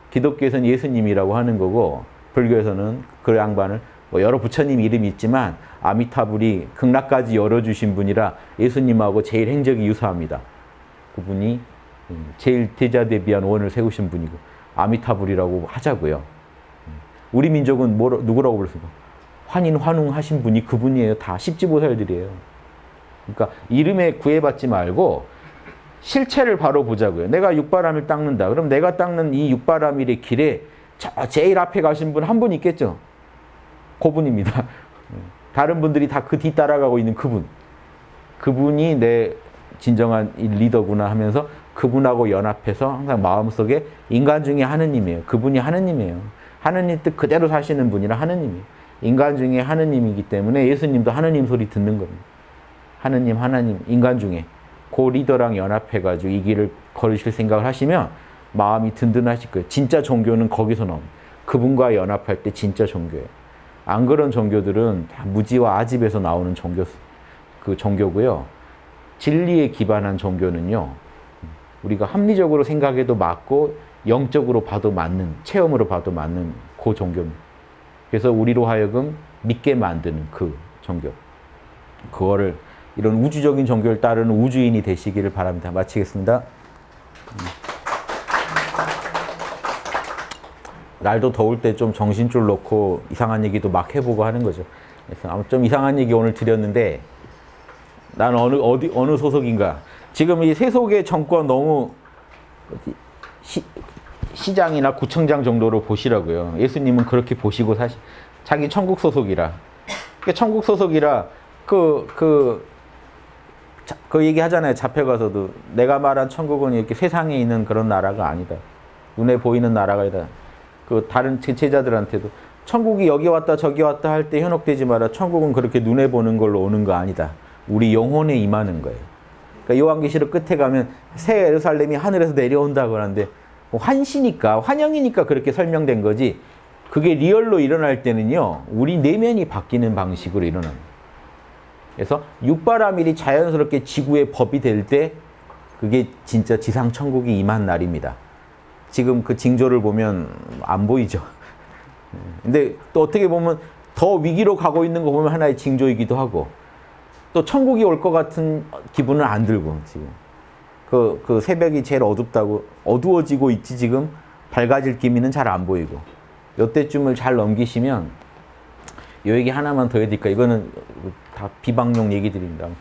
S1: 기독교에서는 예수님이라고 하는 거고 불교에서는 그 양반을 뭐 여러 부처님 이름이 있지만 아미타불이 극락까지 열어주신 분이라 예수님하고 제일 행적이 유사합니다. 그분이 제일 대자대비한 원을 세우신 분이고 아미타불이라고 하자고요. 우리 민족은 뭐, 누구라고 부르습니까? 환인 환웅하신 분이 그분이에요. 다 십지보살들이에요. 그러니까 이름에 구애받지 말고 실체를 바로 보자고요. 내가 육바람일 닦는다. 그럼 내가 닦는 이 육바람일의 길에 저 제일 앞에 가신 분 한 분 있겠죠? 그분입니다. 다른 분들이 다 그 뒤 따라가고 있는 그분. 그분이 내 진정한 리더구나 하면서 그분하고 연합해서 항상 마음속에 인간 중에 하느님이에요. 그분이 하느님이에요. 하느님 뜻 그대로 사시는 분이라 하느님이에요. 인간 중에 하느님이기 때문에 예수님도 하느님 소리 듣는 겁니다. 하느님, 하나님, 인간 중에 그 리더랑 연합해가지고 이 길을 걸으실 생각을 하시면 마음이 든든하실 거예요. 진짜 종교는 거기서 나옵니다. 그분과 연합할 때 진짜 종교예요. 안 그런 종교들은 다 무지와 아집에서 나오는 종교, 그 종교고요. 진리에 기반한 종교는요. 우리가 합리적으로 생각해도 맞고 영적으로 봐도 맞는, 체험으로 봐도 맞는 그 종교입니다. 그래서 우리로 하여금 믿게 만드는 그 종교. 그거를 이런 우주적인 종교를 따르는 우주인이 되시기를 바랍니다. 마치겠습니다. 날도 더울 때 좀 정신줄 놓고 이상한 얘기도 막 해보고 하는 거죠. 그래서 아무튼 좀 이상한 얘기 오늘 드렸는데 난 어느 어디 어느 소속인가? 지금 이 세속의 정권 너무 시, 시장이나 구청장 정도로 보시라고요. 예수님은 그렇게 보시고 사실 자기 천국 소속이라. 그러니까 천국 소속이라 그 그 그 얘기 하잖아요. 잡혀가서도 내가 말한 천국은 이렇게 세상에 있는 그런 나라가 아니다. 눈에 보이는 나라가 아니다. 그 다른 제자들한테도 천국이 여기 왔다 저기 왔다 할 때 현혹되지 마라. 천국은 그렇게 눈에 보는 걸로 오는 거 아니다. 우리 영혼에 임하는 거예요. 그러니까 요한계시록 끝에 가면 새 예루살렘이 하늘에서 내려온다고 하는데 환시니까 환영이니까 그렇게 설명된 거지. 그게 리얼로 일어날 때는요. 우리 내면이 바뀌는 방식으로 일어납니다. 그래서 육바라밀이 자연스럽게 지구의 법이 될 때 그게 진짜 지상 천국이 임한 날입니다. 지금 그 징조를 보면 안 보이죠. 근데 또 어떻게 보면 더 위기로 가고 있는 거 보면 하나의 징조이기도 하고 또 천국이 올 것 같은 기분은 안 들고 지금 그, 그 새벽이 제일 어둡다고 어두워지고 있지 지금 밝아질 기미는 잘 안 보이고 요때쯤을 잘 넘기시면 요 얘기 하나만 더 해야 될까? 이거는 다 비방용 얘기들입니다. 아무튼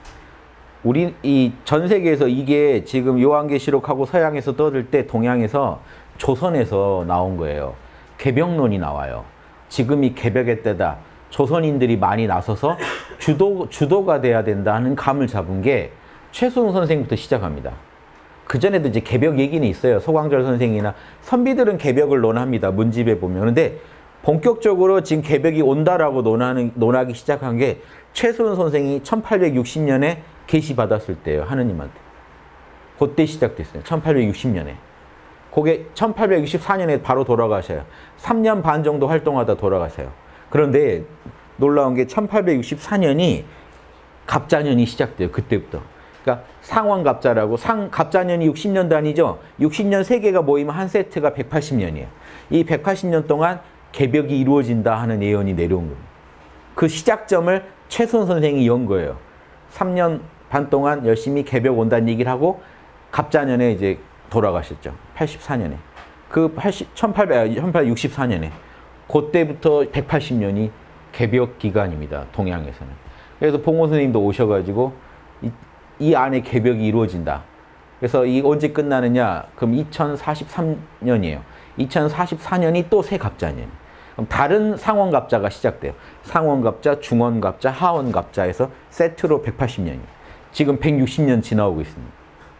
S1: 우리 이 전 세계에서 이게 지금 요한계시록하고 서양에서 떠들 때 동양에서 조선에서 나온 거예요. 개벽론이 나와요. 지금이 개벽의 때다. 조선인들이 많이 나서서 주도, 주도가 돼야 된다는 감을 잡은 게 최수웅 선생부터 시작합니다. 그전에도 이제 개벽 얘기는 있어요. 소광절 선생이나 선비들은 개벽을 논합니다. 문집에 보면. 근데 본격적으로 지금 개벽이 온다라고 논하는, 논하기 시작한 게 최수훈 선생이 천팔백육십 년에 계시받았을 때예요. 하느님한테. 그때 시작됐어요. 천팔백육십 년에. 그게 천팔백육십사 년에 바로 돌아가셔요. 삼 년 반 정도 활동하다 돌아가세요. 그런데 놀라운 게 천팔백육십사 년이 갑자년이 시작돼요. 그때부터. 그러니까 상원갑자라고 상 갑자년이 육십 년 단위죠. 육십 년 세 개가 모이면 한 세트가 백팔십 년이에요. 이 백팔십 년 동안 개벽이 이루어진다 하는 예언이 내려온 겁니다. 그 시작점을 최수훈 선생이 연 거예요. 삼 년 반 동안 열심히 개벽 온다는 얘기를 하고 갑자년에 이제 돌아가셨죠. 팔십사 년에. 그 천팔백육십사 년에. 그때부터 백팔십 년이 개벽 기간입니다. 동양에서는. 그래서 봉호 선생님도 오셔가지고 이, 이 안에 개벽이 이루어진다. 그래서 이 언제 끝나느냐? 그럼 이천사십삼 년이에요. 이천사십사 년이 또 새 갑자년. 그럼 다른 상원갑자가 시작돼요. 상원갑자, 중원갑자, 하원갑자에서 세트로 백팔십 년이에요. 지금 백육십 년 지나오고 있습니다.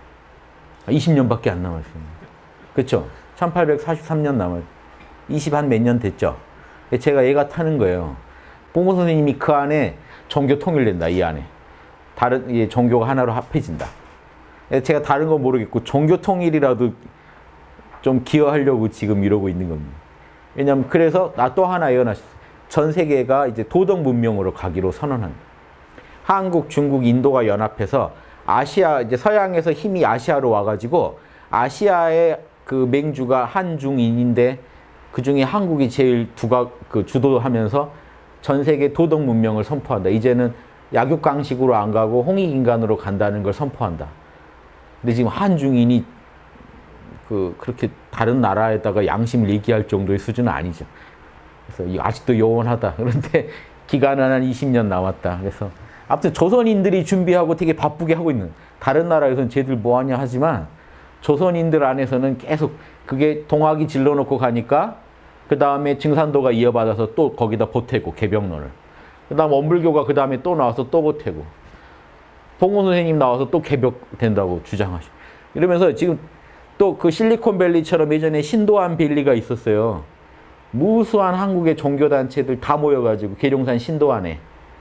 S1: 이십 년밖에 안 남았습니다. 그렇죠? 천팔백사십삼 년 남았. 이십 한 몇 년 됐죠? 제가 얘가 타는 거예요. 봉호 선생님이 그 안에 종교 통일된다. 이 안에. 다른 예, 종교가 하나로 합해진다. 제가 다른 건 모르겠고 종교 통일이라도 좀 기여하려고 지금 이러고 있는 겁니다. 왜냐면 그래서 나 또 하나 예언하셨어요. 전 세계가 이제 도덕 문명으로 가기로 선언한다. 한국, 중국, 인도가 연합해서 아시아 이제 서양에서 힘이 아시아로 와가지고 아시아의 그 맹주가 한중인인데 그 중에 한국이 제일 두각 그 주도하면서 전 세계 도덕 문명을 선포한다. 이제는 약육강식으로 안 가고 홍익인간으로 간다는 걸 선포한다. 근데 지금 한중인이 그 그렇게 다른 나라에다가 양심을 얘기할 정도의 수준은 아니죠. 그래서 아직도 요원하다. 그런데 기간은 한 이십 년 남았다. 그래서 아무튼 조선인들이 준비하고 되게 바쁘게 하고 있는, 다른 나라에서는 쟤들 뭐하냐 하지만 조선인들 안에서는 계속 그게 동학이 질러놓고 가니까 그 다음에 증산도가 이어받아서 또 거기다 보태고 개벽론을, 그 다음 원불교가 그 다음에 또 나와서 또 보태고 봉호 선생님 나와서 또 개벽된다고 주장하시고 이러면서 지금 또 그 실리콘밸리처럼 예전에 신도안 밸리가 있었어요. 무수한 한국의 종교단체들 다 모여가지고 계룡산 신도안에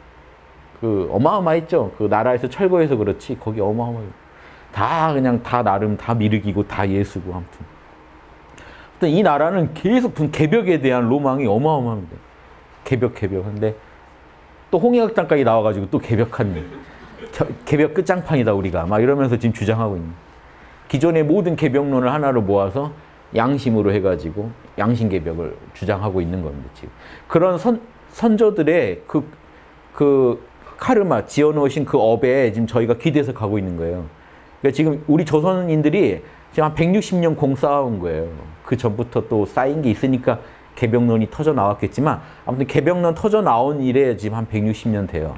S1: 그 어마어마했죠. 그 나라에서 철거해서 그렇지 거기 어마어마해요. 다 그냥 다 나름 다 미륵이고 다 예수고 아무튼. 아무튼 이 나라는 계속 개벽에 대한 로망이 어마어마합니다. 개벽 개벽. 근데 또 홍익학당까지 나와가지고 또 개벽한 개벽 끝장판이다 우리가 막 이러면서 지금 주장하고 있는. 기존의 모든 개벽론을 하나로 모아서 양심으로 해가지고 양심 개벽을 주장하고 있는 겁니다. 지금 그런 선 선조들의 그 그 카르마 지어놓으신 그 업에 지금 저희가 기대서 가고 있는 거예요. 그러니까 지금 우리 조선인들이 지금 한 백육십 년 공 쌓아온 거예요. 그 전부터 또 쌓인 게 있으니까 개벽론이 터져 나왔겠지만 아무튼 개벽론 터져 나온 이래 지금 한 백육십 년 돼요.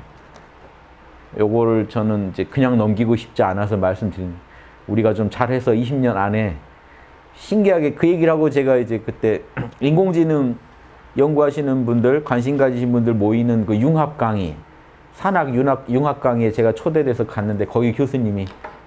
S1: 요거를 저는 이제 그냥 넘기고 싶지 않아서 말씀드리는, 우리가 좀 잘해서 이십 년 안에 신기하게 그 얘기를 하고 제가 이제 그때 인공지능 연구하시는 분들, 관심 가지신 분들 모이는 그 융합 강의, 산학 융합, 융합 강의에 제가 초대돼서 갔는데 거기 교수님이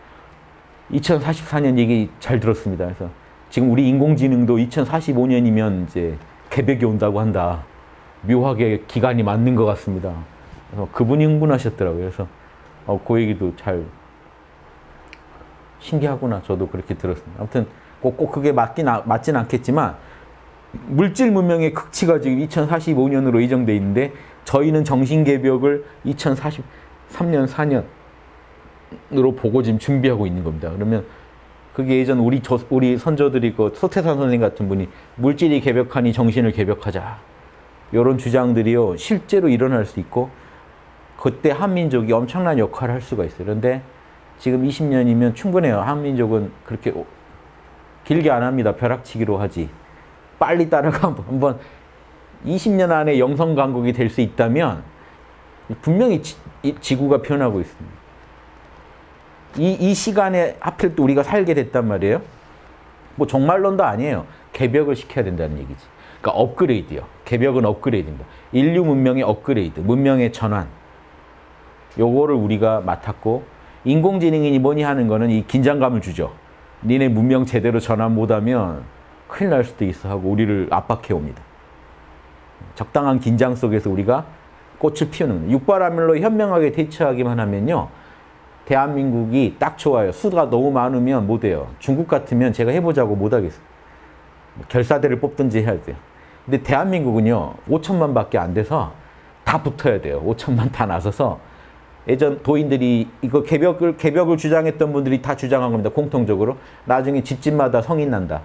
S1: 이천사십사 년 얘기 잘 들었습니다. 그래서 지금 우리 인공지능도 이천사십오 년이면 이제 개벽이 온다고 한다. 묘하게 기간이 맞는 것 같습니다. 그래서 그분이 흥분하셨더라고요. 그래서 어, 그 얘기도 잘 신기하구나. 저도 그렇게 들었습니다. 아무튼 꼭, 꼭 그게 맞긴, 맞진 않겠지만 물질 문명의 극치가 지금 이천사십오 년으로 예정돼 있는데 저희는 정신개벽을 이천사십삼 년, 사 년으로 보고 지금 준비하고 있는 겁니다. 그러면 그게 예전 우리, 저, 우리 선조들이 그 소태산 선생 같은 분이 물질이 개벽하니 정신을 개벽하자. 이런 주장들이요. 실제로 일어날 수 있고 그때 한민족이 엄청난 역할을 할 수가 있어요. 그런데 지금 이십 년이면 충분해요. 한민족은 그렇게 길게 안 합니다. 벼락치기로 하지. 빨리 따라가 한번 이십 년 안에 영성강국이 될 수 있다면 분명히 지, 지구가 변하고 있습니다. 이, 이 시간에 하필 또 우리가 살게 됐단 말이에요. 뭐 종말론도 아니에요. 개벽을 시켜야 된다는 얘기지. 그러니까 업그레이드요. 개벽은 업그레이드입니다. 인류 문명의 업그레이드, 문명의 전환. 요거를 우리가 맡았고 인공지능이니 뭐니 하는 거는 이 긴장감을 주죠. 니네 문명 제대로 전환 못하면 큰일 날 수도 있어 하고 우리를 압박해 옵니다. 적당한 긴장 속에서 우리가 꽃을 피우는, 육바라밀로 현명하게 대처하기만 하면요. 대한민국이 딱 좋아요. 수가 너무 많으면 못해요. 중국 같으면 제가 해보자고 못하겠어요. 결사대를 뽑든지 해야 돼요. 근데 대한민국은요. 오천만 밖에 안 돼서 다 붙어야 돼요. 오천만 다 나서서 예전 도인들이 이거 개벽을, 개벽을 주장했던 분들이 다 주장한 겁니다. 공통적으로. 나중에 집집마다 성인 난다.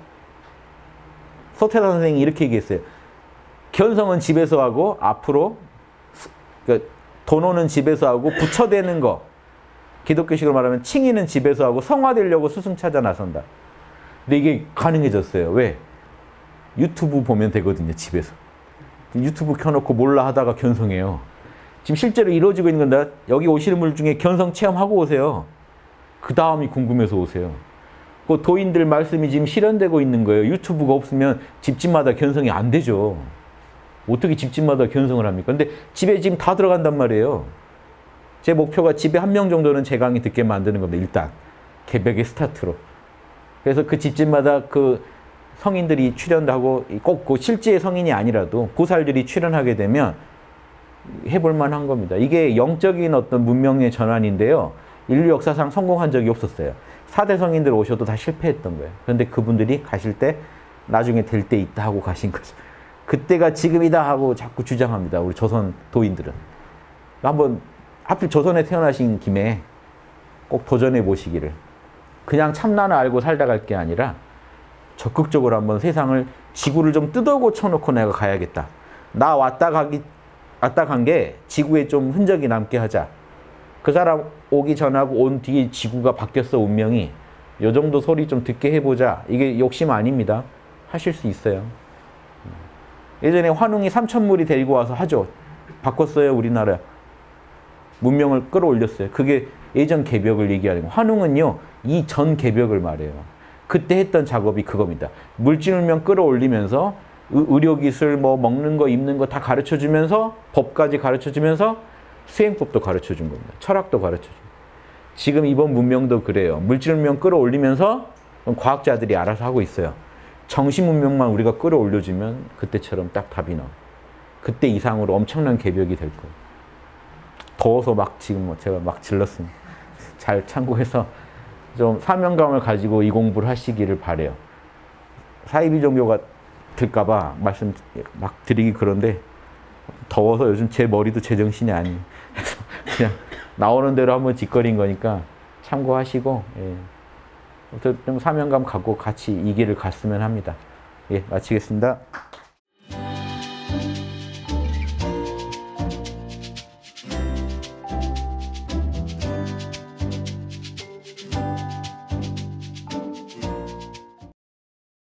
S1: 소태산 선생이 이렇게 얘기했어요. 견성은 집에서 하고 앞으로 그러니까 돈 오는 집에서 하고 부처되는 거. 기독교식으로 말하면 칭의는 집에서 하고 성화되려고 스승 찾아 나선다. 근데 이게 가능해졌어요. 왜? 유튜브 보면 되거든요. 집에서. 유튜브 켜놓고 몰라 하다가 견성해요. 지금 실제로 이루어지고 있는 건데 여기 오시는 분 중에 견성 체험하고 오세요. 그 다음이 궁금해서 오세요. 그 도인들 말씀이 지금 실현되고 있는 거예요. 유튜브가 없으면 집집마다 견성이 안 되죠. 어떻게 집집마다 견성을 합니까? 근데 집에 지금 다 들어간단 말이에요. 제 목표가 집에 한 명 정도는 제 강의 듣게 만드는 겁니다. 일단 개벽의 스타트로. 그래서 그 집집마다 그 성인들이 출연하고 꼭 그 실제 성인이 아니라도 보살들이 출연하게 되면 해볼 만한 겁니다. 이게 영적인 어떤 문명의 전환인데요. 인류 역사상 성공한 적이 없었어요. 사 대 성인들 오셔도 다 실패했던 거예요. 그런데 그분들이 가실 때 나중에 될 때 있다 하고 가신 거죠. 그때가 지금이다 하고 자꾸 주장합니다. 우리 조선 도인들은. 한번 하필 조선에 태어나신 김에 꼭 도전해 보시기를. 그냥 참나는 알고 살다 갈 게 아니라 적극적으로 한번 세상을 지구를 좀 뜯어 쳐놓고 내가 가야겠다. 나 왔다 가기 왔다 간 게 지구에 좀 흔적이 남게 하자. 그 사람 오기 전하고 온 뒤에 지구가 바뀌었어 운명이. 요 정도 소리 좀 듣게 해보자. 이게 욕심 아닙니다. 하실 수 있어요. 예전에 환웅이 삼천물이 데리고 와서 하죠. 바꿨어요 우리나라. 문명을 끌어올렸어요. 그게 예전 개벽을 얘기하는 거예요. 환웅은요 이 전 개벽을 말해요. 그때 했던 작업이 그겁니다. 물질문명 끌어올리면서 의료기술, 뭐 먹는 거, 입는 거 다 가르쳐주면서 법까지 가르쳐주면서 수행법도 가르쳐준 겁니다. 철학도 가르쳐준 겁니다. 지금 이번 문명도 그래요. 물질문명 끌어올리면서 과학자들이 알아서 하고 있어요. 정신문명만 우리가 끌어올려주면 그때처럼 딱 답이 나와요. 그때 이상으로 엄청난 개벽이 될 거예요. 더워서 막 지금 뭐 제가 막 질렀습니다. 잘 참고해서 좀 사명감을 가지고 이 공부를 하시기를 바래요. 사이비 종교가 들까봐 말씀 막 드리기 그런데 더워서 요즘 제 머리도 제정신이 아니에요. 그래서 그냥 나오는 대로 한번 짓거린 거니까 참고하시고 예. 좀 사명감 갖고 같이 이 길을 갔으면 합니다. 예, 마치겠습니다.